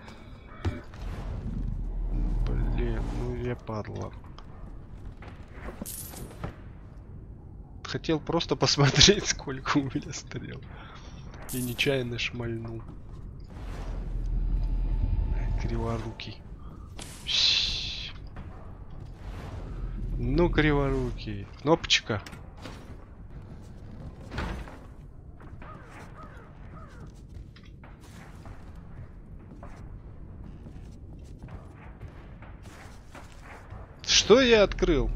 Блин, ну я падла. Хотел просто посмотреть, сколько у меня стрел. И нечаянно шмальнул. Криворукий. Ну, криворукий. Кнопочка. Что я открыл?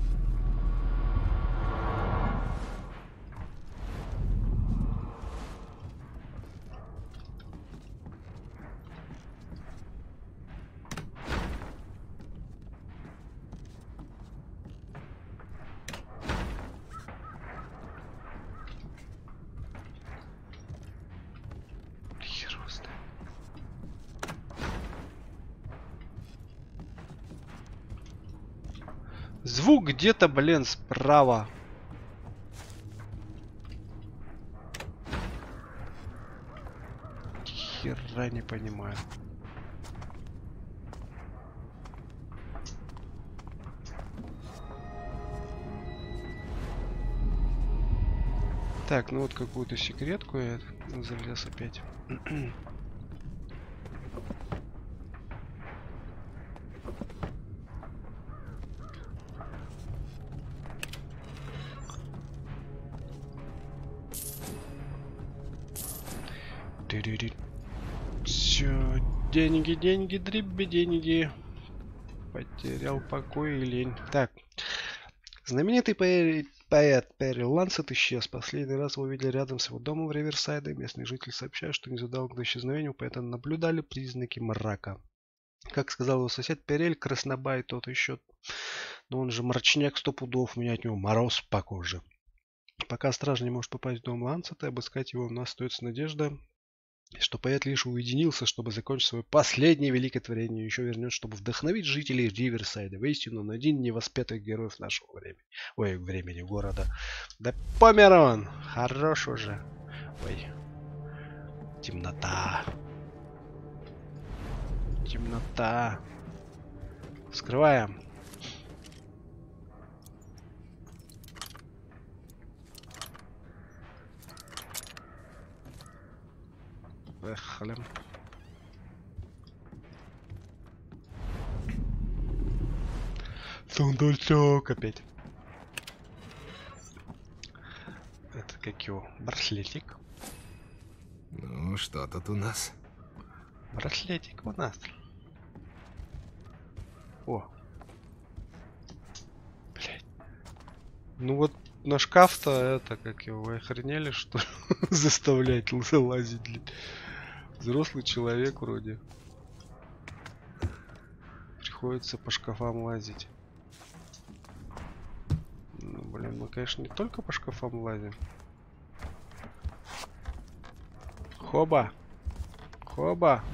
Звук где-то, блин, справа. Хера не понимаю. Так, ну вот какую-то секретку я залез опять. Все, деньги, деньги, дребби, деньги. Потерял покой и лень. Так, знаменитый поэт Перри Лансет исчез. Последний раз его видели рядом с его домом в Риверсайде. Местные жители сообщают, что незадолго до исчезновения у поэта наблюдали признаки мрака. Как сказал его сосед Перель, краснобай тот еще. Но он же мрачняк 100 пудов, у меня от него мороз по коже. Пока стража не может попасть в дом Лансета и обыскать его, у нас остается надежда, что поэт лишь уединился, чтобы закончить свое последнее великое творение, и еще вернется, чтобы вдохновить жителей Риверсайда. Воистину, он один невоспетых героев нашего времени. Ой, времени города. Да помер он! Хорош уже. Ой. Темнота. Темнота. Скрываем. Поехали. Сундучок опять. Это как его? Браслетик. Ну, что тут у нас? Браслетик у нас. О. Блять. Ну вот на шкаф-то это, как его, вы охренели, что ли? Заставлять залазить. Взрослый человек вроде. Приходится по шкафам лазить. Ну, блин, мы, конечно, не только по шкафам лазим. Хоба! Хоба!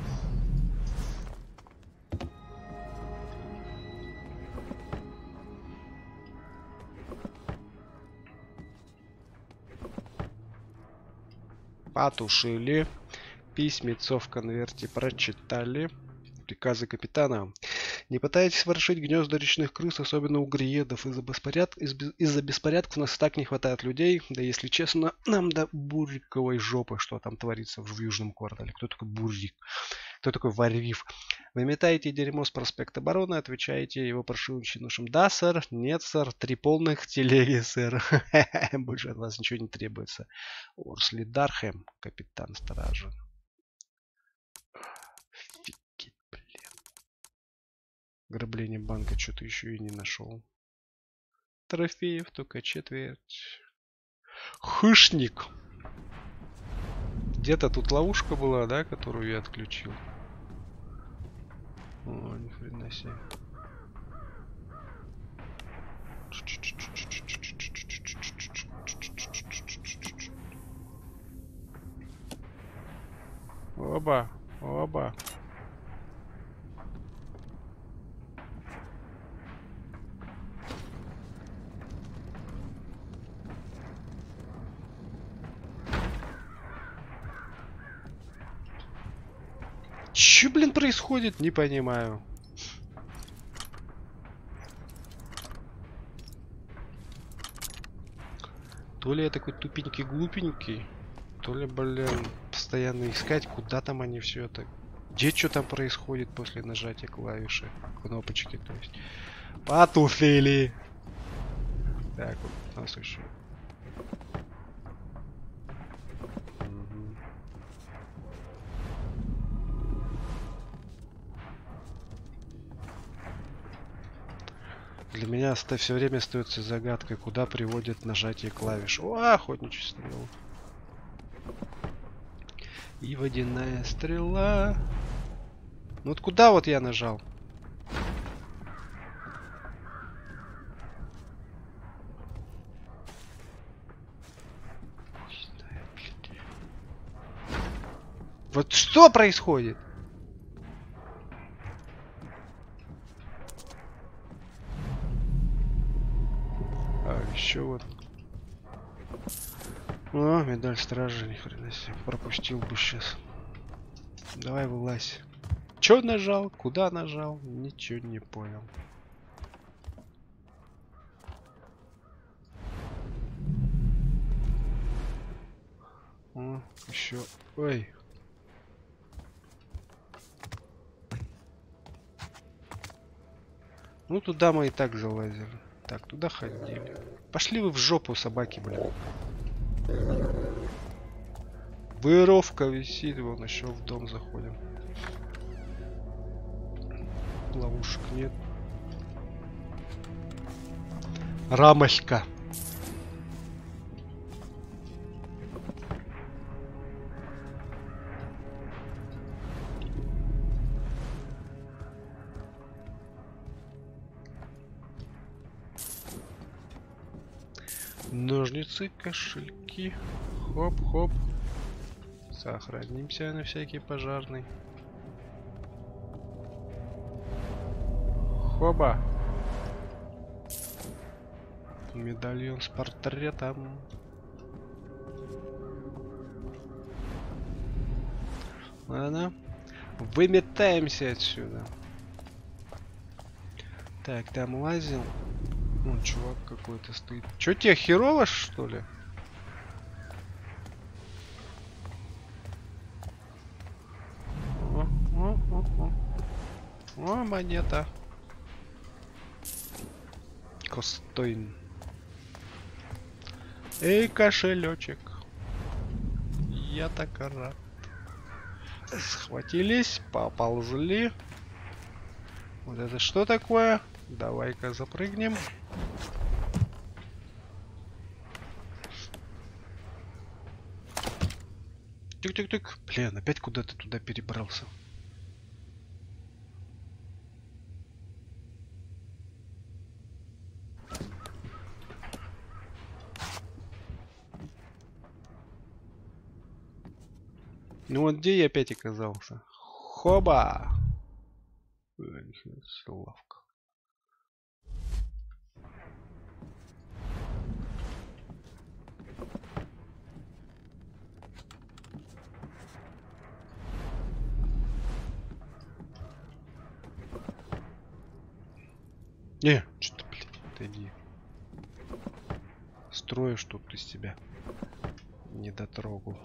Потушили. Письмецо в конверте прочитали. Приказы капитана. Не пытайтесь ворошить гнезда речных крыс, особенно угриедов. Из-за беспорядков у нас так не хватает людей. Да если честно, нам до бурриковой жопы, что там творится в южном квартале. Кто такой буррик? Кто такой варвив? Выметаете дерьмо с проспекта Барона, отвечаете его паршивым чинушам. Да, сэр. Нет, сэр. 3 полных телеги, сэр. Больше от вас ничего не требуется. Урсли Дархэм, капитан стражи. Офигеть, блин. Грабление банка что-то еще и не нашел. Трофеев только четверть. Хышник. Где-то тут ловушка была, да, которую я отключил. О, ни хрена себе. Оба, оба. Че, блин, происходит? Не понимаю. То ли я такой тупенький-глупенький, то ли, блин, постоянно искать, куда там они все это. Где что там происходит после нажатия клавиши, кнопочки, то есть. Потушили. Так, вот у нас еще. Для меня все время остается загадкой, куда приводит нажатие клавиш. О, охотничья стрела. И водяная стрела. Ну вот куда вот я нажал? Вот что происходит? Еще вот. О, медаль стражи, ни хрена себе. Пропустил бы сейчас. Давай вылазь. Че нажал? Куда нажал? Ничего не понял. Еще. Ой. Ну туда мы и так залазили. Так, туда ходили. Пошли вы в жопу, собаки, блин. Воровка висит, вон еще в дом заходим. Ловушек нет. Рамочка. Ножницы, кошельки. Хоп-хоп. Сохранимся на всякий пожарный. Хоба. Медальон с портретом. Ладно. Выметаемся отсюда. Так, там лазил. Вон чувак какой-то стоит. Чё тебе херово, что ли? О, монета. Костойн. Эй, кошелечек. Я так рад. Схватились, поползли. Вот это что такое? Давай-ка запрыгнем. Тык-тык-тык. Блин, опять куда-то туда перебрался. Ну вот где я опять оказался? Хоба! Лавка. Не, что-то, блин, отойди. Строишь тут из тебя. Не дотрогу.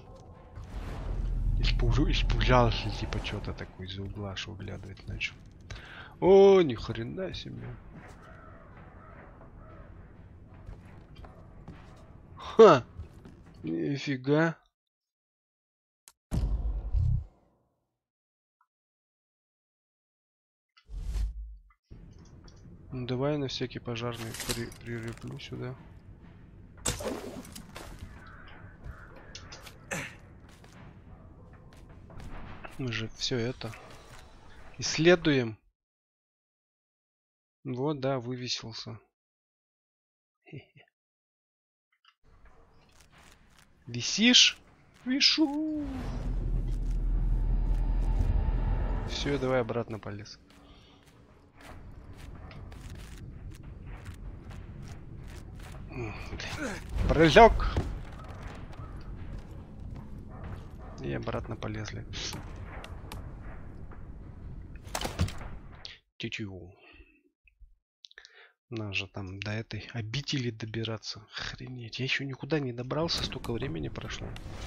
Испугался, типа, что-то такое из-за угла аж выглядывать начал. О, ни хрена себе. Ха! Нифига. Ну давай на всякий пожарный прилеплю сюда. Мы же все это исследуем. Вот, да, вывесился. Висишь? Вишу. Все, давай обратно полез. Прыжок. И обратно полезли. Тю-тю. Надо же там до этой обители добираться. Охренеть. Я еще никуда не добрался, столько времени прошло.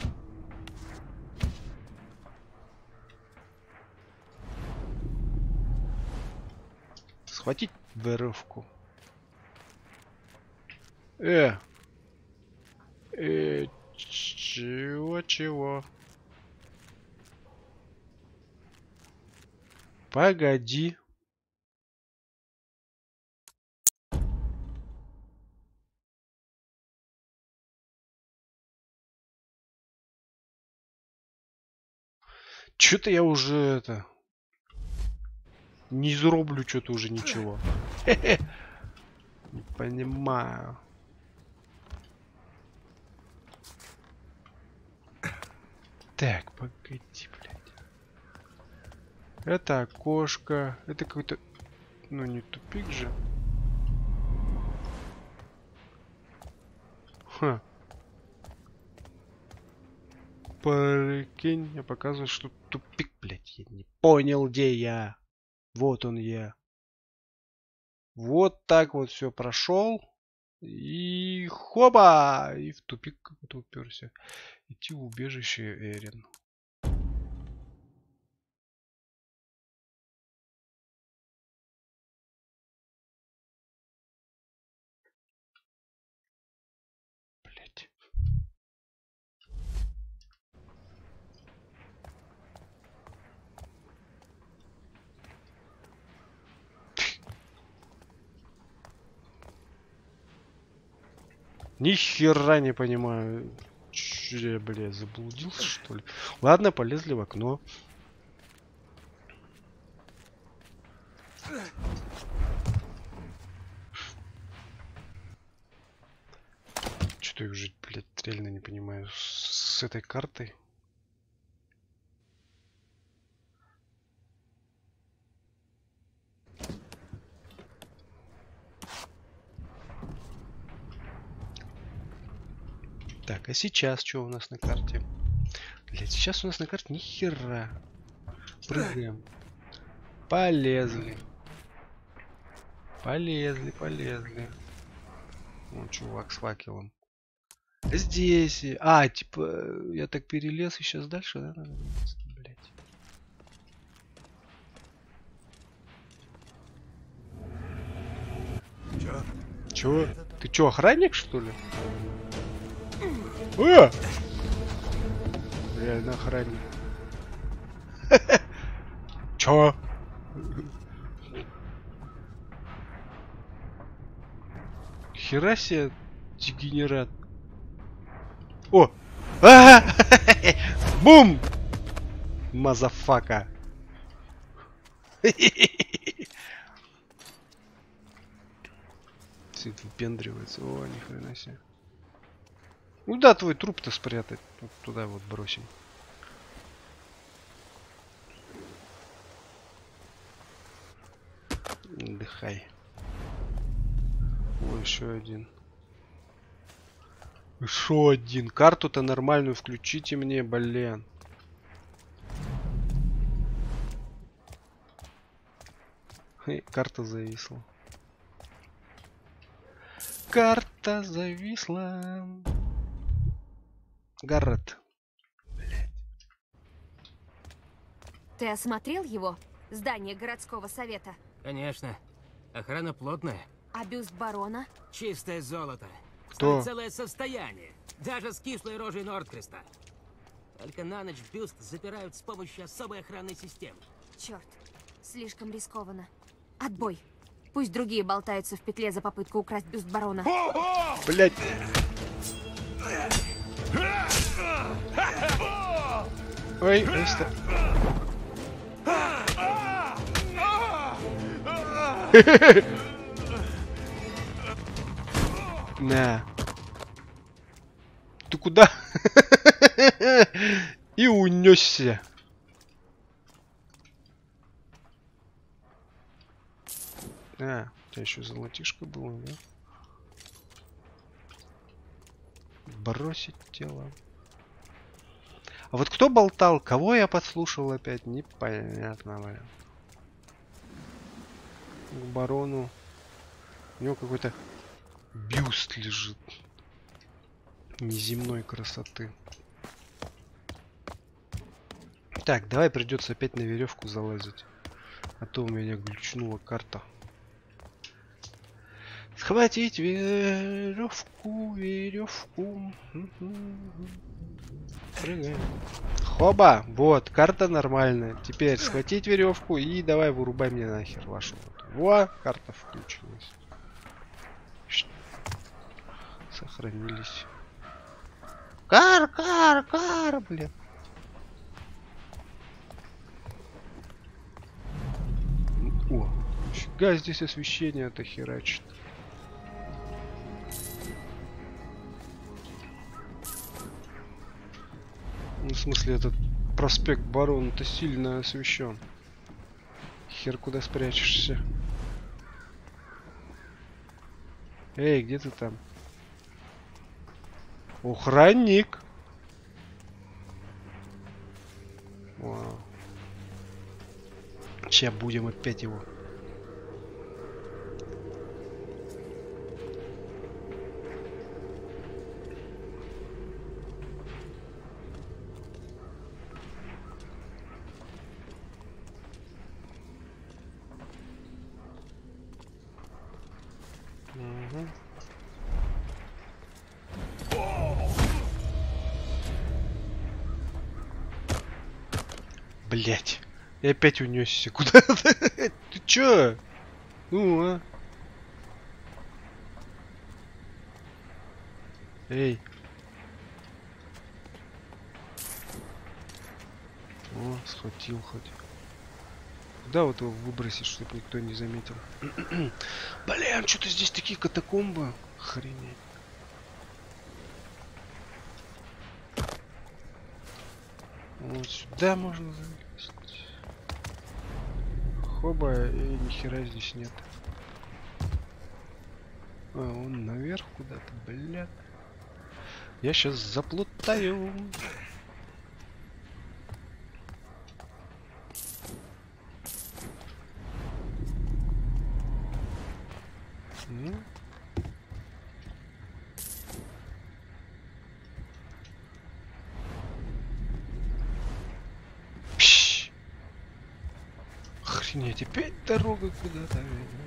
Схватить воровку. Чего? Погоди. Что-то я уже это не зроблю, что-то уже ничего. Не понимаю. Так, погоди, блядь. Это окошко. Это какой-то... Ну, не тупик же. Ха. Прикинь, я показываю, что тупик, блядь. Я не понял, где я. Вот он я. Вот так вот все прошел. И хоба! И в тупик какой-то уперся. Идти в убежище Эрин. Блять. Ни хера не понимаю. Че я, блядь, заблудился, что ли? Ладно, полезли в окно. Что-то я уже, блядь, реально не понимаю с этой картой. Так, а сейчас что у нас на карте? Блять, сейчас у нас на карте ни хера. Прыгаем. Полезли. Полезли. Вон чувак с факелом. Здесь. А, типа, я так перелез и сейчас дальше, да? Блять. Чё? Ты чё, охранник, что ли? Реально охранник. Чё? Хера себе, дегенерат. О! Бум! Мазафака. Сидит, выпендривается. О, ни хрена себе. Ну да, твой труп-то спрятать. Вот туда вот бросим. Отдыхай. О, еще один. Еще один. Карту-то нормальную включите мне, блин. Карта зависла. Карта зависла. Гаррет. Блять. Ты осмотрел его? Здание городского совета? Конечно. Охрана плотная. А бюст барона? Чистое золото. Кто? Стоит целое состояние. Даже с кислой рожей Нордкреста. Только на ночь бюст запирают с помощью особой охранной системы. Черт, слишком рискованно. Отбой. Пусть другие болтаются в петле за попытку украсть бюст барона. Блять. Ой, просто. На. Ты куда? И унесся. А, у тебя еще золотишко было, да? Бросить тело. А вот кто болтал? Кого я подслушал опять? Непонятно, блин. К барону. У него какой-то бюст лежит. Неземной красоты. Так, давай придется опять на веревку залазить. А то у меня глючнула карта. Схватить веревку, веревку. Прыгаем. Хоба! Вот, карта нормальная. Теперь схватить веревку и давай вырубай мне нахер вашу. Во, карта включилась. Сохранились. Кар, блин. О, фига здесь освещение-то херачит. Ну, в смысле, этот проспект Барона-то сильно освещен. Хер куда спрячешься. Эй, где ты там? Охранник! Вау. Сейчас будем опять его. Угу. Блять. И опять унесся куда-то. Ты чё? Ну, а? Эй. О, схватил хоть. Куда вот его выбросить, чтобы никто не заметил? Блин, что-то здесь такие катакомбы. Охренеть. Вот сюда можно залезть. Хоба, и нихера здесь нет. А, он наверх куда-то, блядь. Я сейчас заплутаю. Пш! Охренеть, опять дорога куда-то.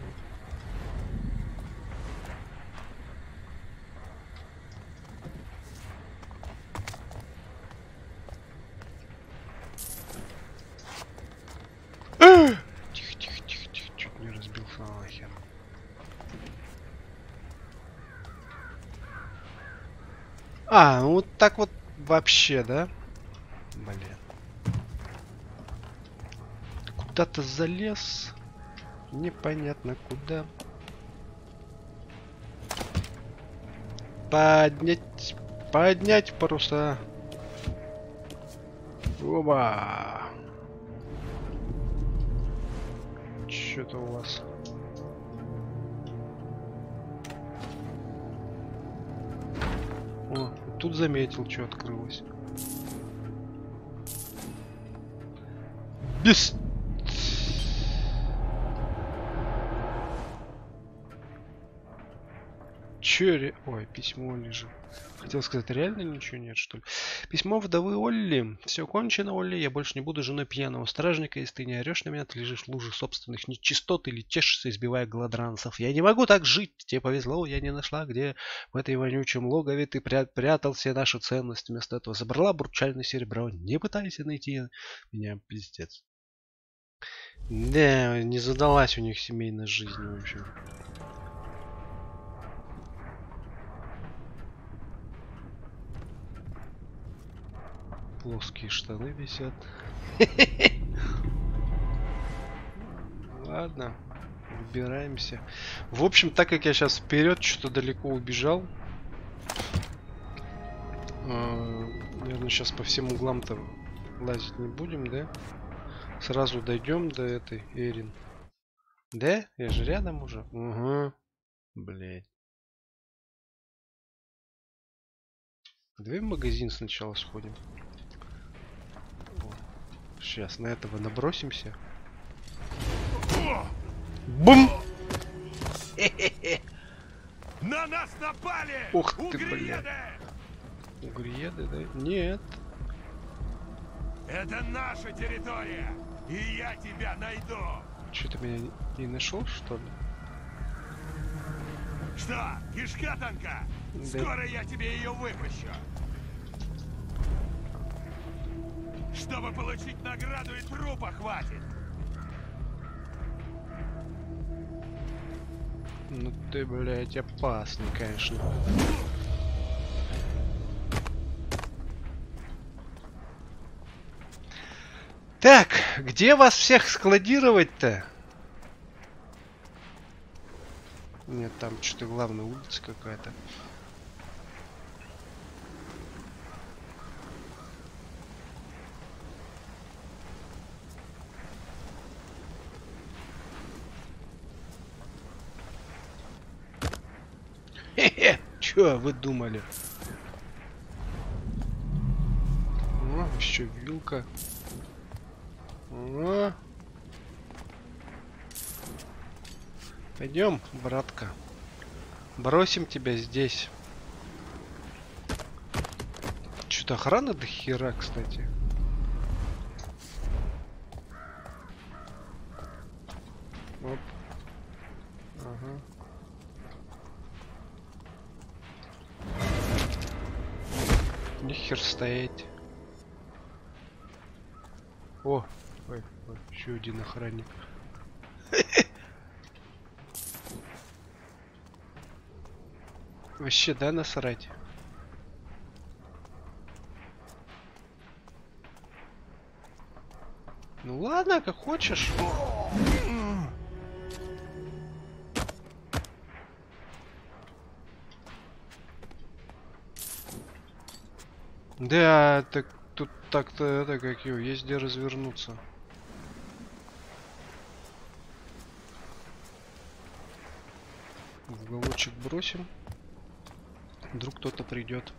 Тихо, чуть не разбился нахер. А, ну вот так вот вообще, да? Блин. Куда-то залез. Непонятно куда. Поднять паруса. Оба. Что-то у вас. О, тут заметил, что открылось. Без... Чё? Ой, письмо лежит. Хотел сказать, реально ничего нет, что ли? Письмо вдовы Олли. Все кончено, Олли. Я больше не буду женой пьяного стражника. Если ты не орешь на меня, ты лежишь в луже собственных нечистот или тешишься, избивая гладранцев. Я не могу так жить. Тебе повезло, я не нашла, где в этой вонючем логове ты прятал все наши ценности. Вместо этого забрала бурчальное серебро. Не пытайся найти меня, пиздец. Да, не задалась у них семейная жизнь, в общем. Плоские штаны висят. Ладно, выбираемся. В общем, так как я сейчас вперед что-то далеко убежал, наверное, сейчас по всем углам-то лазить не будем, да? Сразу дойдем до этой Эрин. Да? Я же рядом уже. Угу. Блять. Давай в магазин сначала сходим. Сейчас на этого набросимся. Бум! На нас напали! Ух ты, блядь. Угриеды, да? Нет. Это наша территория, и я тебя найду. Что, ты меня не нашел, что ли? Что, кишка танка? Да. Скоро я тебе ее выпущу. Чтобы получить награду, и трупа хватит. Ну ты, блядь, опасный, конечно. Так, где вас всех складировать-то? Нет, там что-то главная улица какая-то. Хе-хе, чё вы думали? О, еще вилка. О. Пойдем, братка. Бросим тебя здесь. Что-то охрана до хера, кстати. Оп. Ага. Нихер стоять. О, ой, еще один охранник. Вообще, да, насрать? Ну ладно, как хочешь. Да, так тут так-то это как его, есть где развернуться. В уголочек бросим. Вдруг кто-то придет.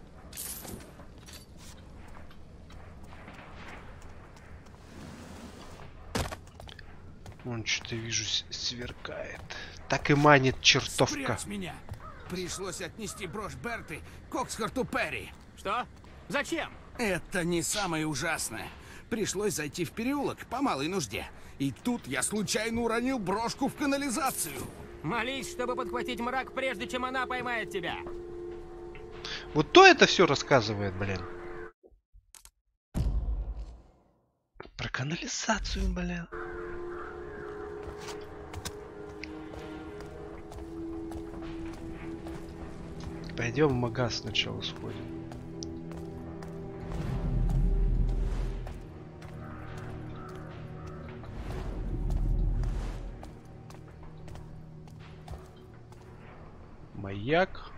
Вон что-то вижу, сверкает. Так и манит чертовка. Спрячь меня! Пришлось отнести брошь Берты к Оксхарту Перри. Что? Зачем? Это не самое ужасное. Пришлось зайти в переулок по малой нужде. И тут я случайно уронил брошку в канализацию. Молись, чтобы подхватить мрак, прежде чем она поймает тебя. Вот то это все рассказывает, блин. Про канализацию, блин. Пойдем в магаз сначала сходим. Маяк.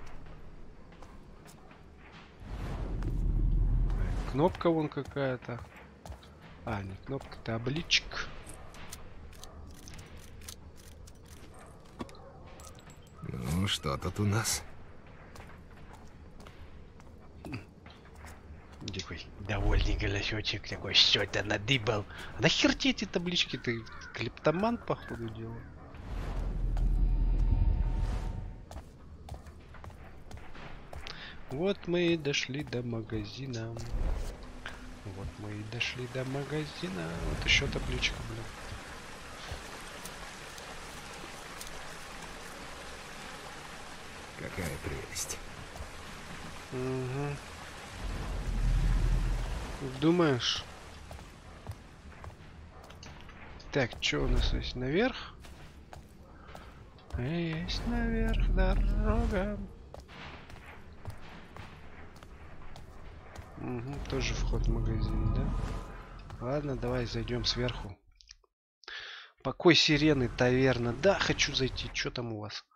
Кнопка вон какая-то. А, не кнопка, табличка. Ну, что тут у нас? Такой довольный голосочек такой, что-то надыбал. А нахер тебе эти таблички? Ты клептоман, походу, делал. Вот мы и дошли до магазина. Вот мы и дошли до магазина. Вот еще табличка, блин. Какая прелесть. Угу. Думаешь? Так, что у нас есть? Наверх? Есть наверх дорога. Угу, тоже вход в магазин, да? Ладно, давай зайдем сверху. Покой сирены, таверна. Да, хочу зайти. Что там у вас?